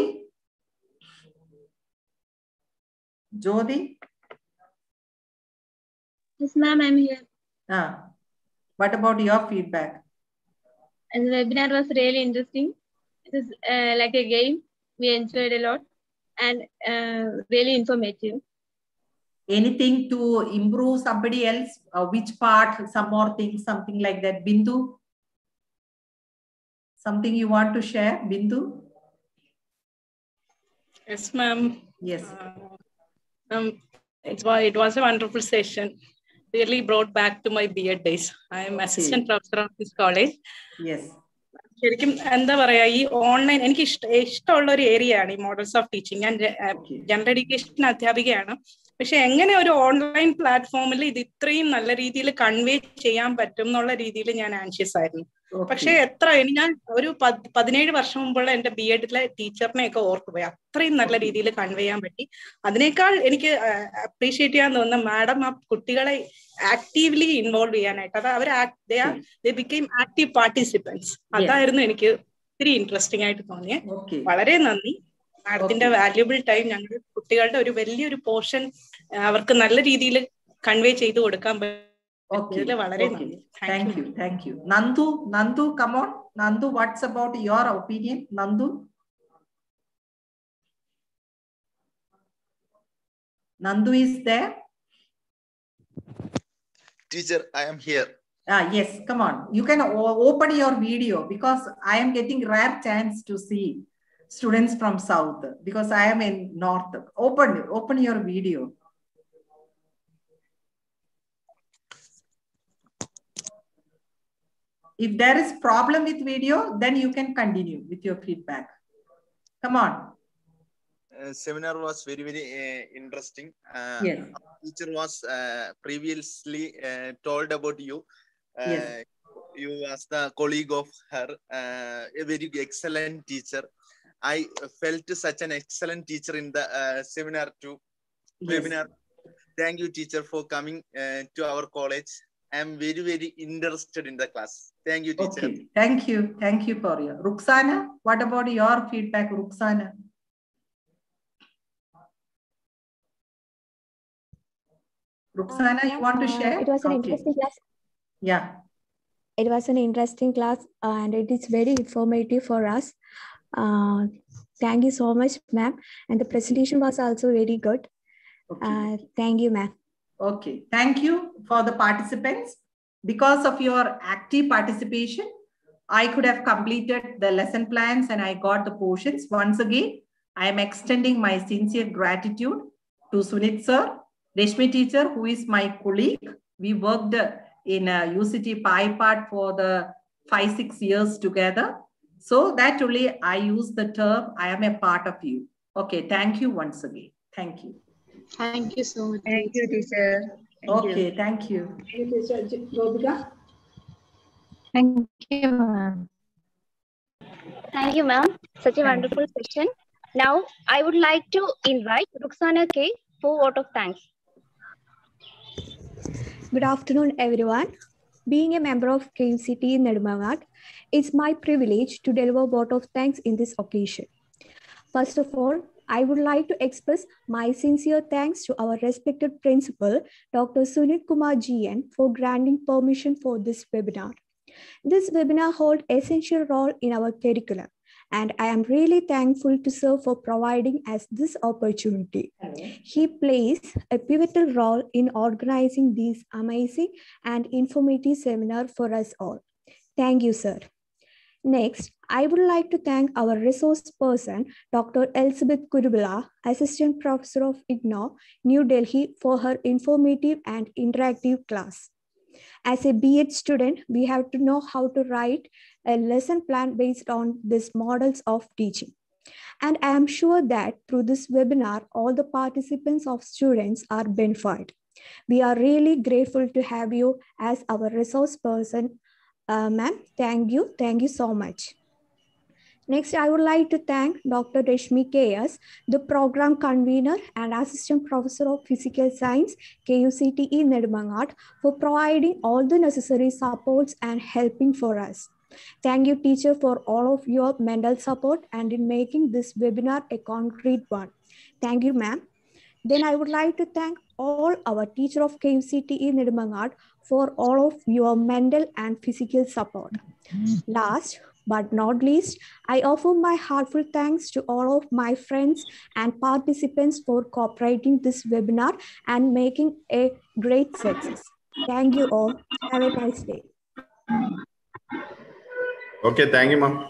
Yes, ma'am, I'm here. What about your feedback? The webinar was really interesting. It is like a game. We enjoyed a lot and really informative. Anything to improve somebody else? Which part? Some more things, something like that. Bindu? Something you want to share, Bindu? Yes, ma'am. Yes. It was a wonderful session. Really brought back to my B.Ed days. I am assistant professor of this college. Yes. ശരിക്കും എന്താ പറയാ, ഈ online എനിക്ക് ഇഷ്ടമുള്ള ഒരു area ആണ് ഈ models of teaching. ഞാൻ ജനറൽ എഡ്യൂക്കേഷൻ അധ്യാപികയാണ്. പക്ഷെ എങ്ങനെ ഒരു ഓൺലൈൻ പ്ലാറ്റ്ഫോമിൽ ഇത് ഇത്രയും നല്ല രീതിയിൽ കൺവേ ചെയ്യാൻ പറ്റും എന്നുള്ള രീതിയിൽ ഞാൻ ആൻഷ്യസ് ആയിരുന്നു. പക്ഷെ ഞാൻ ഒരു 17 വർഷം മുമ്പുള്ള എന്റെ B.Edലെ ടീച്ചറിനെയൊക്കെ ഓർത്തുപോയി. അത്രയും നല്ല രീതിയിൽ കൺവേ ചെയ്യാൻ പറ്റി. അതിനേക്കാൾ എനിക്ക് അപ്രീഷിയേറ്റ് ചെയ്യാൻ തോന്നുന്ന മാഡം ആ കുട്ടികളെ ആക്റ്റീവ്ലി ഇൻവോൾവ് ചെയ്യാനായിട്ട്, അത് അവർ they became active participants. അതായിരുന്നു എനിക്ക് ഒത്തിരി ഇൻട്രസ്റ്റിംഗ് ആയിട്ട് തോന്നിയത്. വളരെ നന്ദി. മാഡത്തിന്റെ വാല്യുബിൾ ടൈം ഞങ്ങൾ കുട്ടികളുടെ ഒരു വലിയൊരു പോർഷൻ അവർക്ക് നല്ല രീതിയിൽ കൺവേ ചെയ്ത് കൊടുക്കാൻ പറ്റിയതിൽ വളരെ നന്ദി. Thank you. Nandu, come on. Nandu, what's about your opinion? Nandu is there? Teacher, I am here. Yes, come on. You can open your video because I am getting rare chance to see students from South because I am in North. Open your video. If there is problem with video, then you can continue with your feedback. Come on. Seminar was very, very interesting. Yes. Teacher was previously told about you. Yes. You was the colleague of her, a very excellent teacher. I felt such an excellent teacher in the seminar too. Yes. Webinar. Thank you, teacher, for coming to our college. I am very, very interested in the class. Thank you, teacher. Okay. Thank you for your. Ruxana, what about your feedback, Ruxana? Ruxana, you want to share? It was an interesting class. Yeah. It was an interesting class and it is very informative for us. Thank you so much, ma'am. And the presentation was also very good. Okay. Thank you, ma'am. Okay. Thank you for the participants. Because of your active participation, I could have completed the lesson plans and I got the portions. Once again, I am extending my sincere gratitude to Sunit sir, Reshmi teacher, who is my colleague. We worked in UCT PyPart for the 5-6 years together. So that only I use the term, I am a part of you. Okay, thank you once again. Thank you. Thank you so much. Thank you, teacher. Okay, thank you. Thank you, ma'am. Thank you, ma'am. Such a wonderful session. Now, I would like to invite Ruxana K for vote of thanks. Good afternoon, everyone. Being a member of KUCT Nedimangaad, it's my privilege to deliver vote of thanks in this occasion. First of all, I would like to express my sincere thanks to our respected principal, Dr. Sunit Kumar GN, for granting permission for this webinar. This webinar holds an essential role in our curriculum, and I am really thankful to sir for providing us this opportunity. He plays a pivotal role in organizing this amazing and informative seminar for us all. Thank you, sir. Next, I would like to thank our resource person, Dr. Elizabeth Kurubala, Assistant Professor of IGNOU, New Delhi, for her informative and interactive class. As a B.Ed student, we have to know how to write a lesson plan based on these models of teaching. And I am sure that through this webinar, all the participants of students are benefited. We are really grateful to have you as our resource person. Ma'am, thank you so much. Next, I would like to thank Dr. Reshmi K.S., the program convener and assistant professor of physical science, KUCTE Nedimangaad, for providing all the necessary supports and helping for us. Thank you, teacher, for all of your mental support and in making this webinar a concrete one. Thank you, ma'am. Then I would like to thank all our teachers of KUCTE Nedimangaad for all of your mental and physical support. Last but not least, I offer my heartfelt thanks to all of my friends and participants for cooperating this webinar and making a great success. Thank you all. Have a nice day. Okay, thank you, ma'am.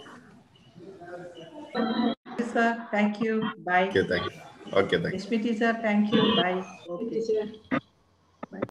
Sir, thank you. Bye. Okay, thank you. Okay, thank you. Teacher, thank you. Bye. Okay.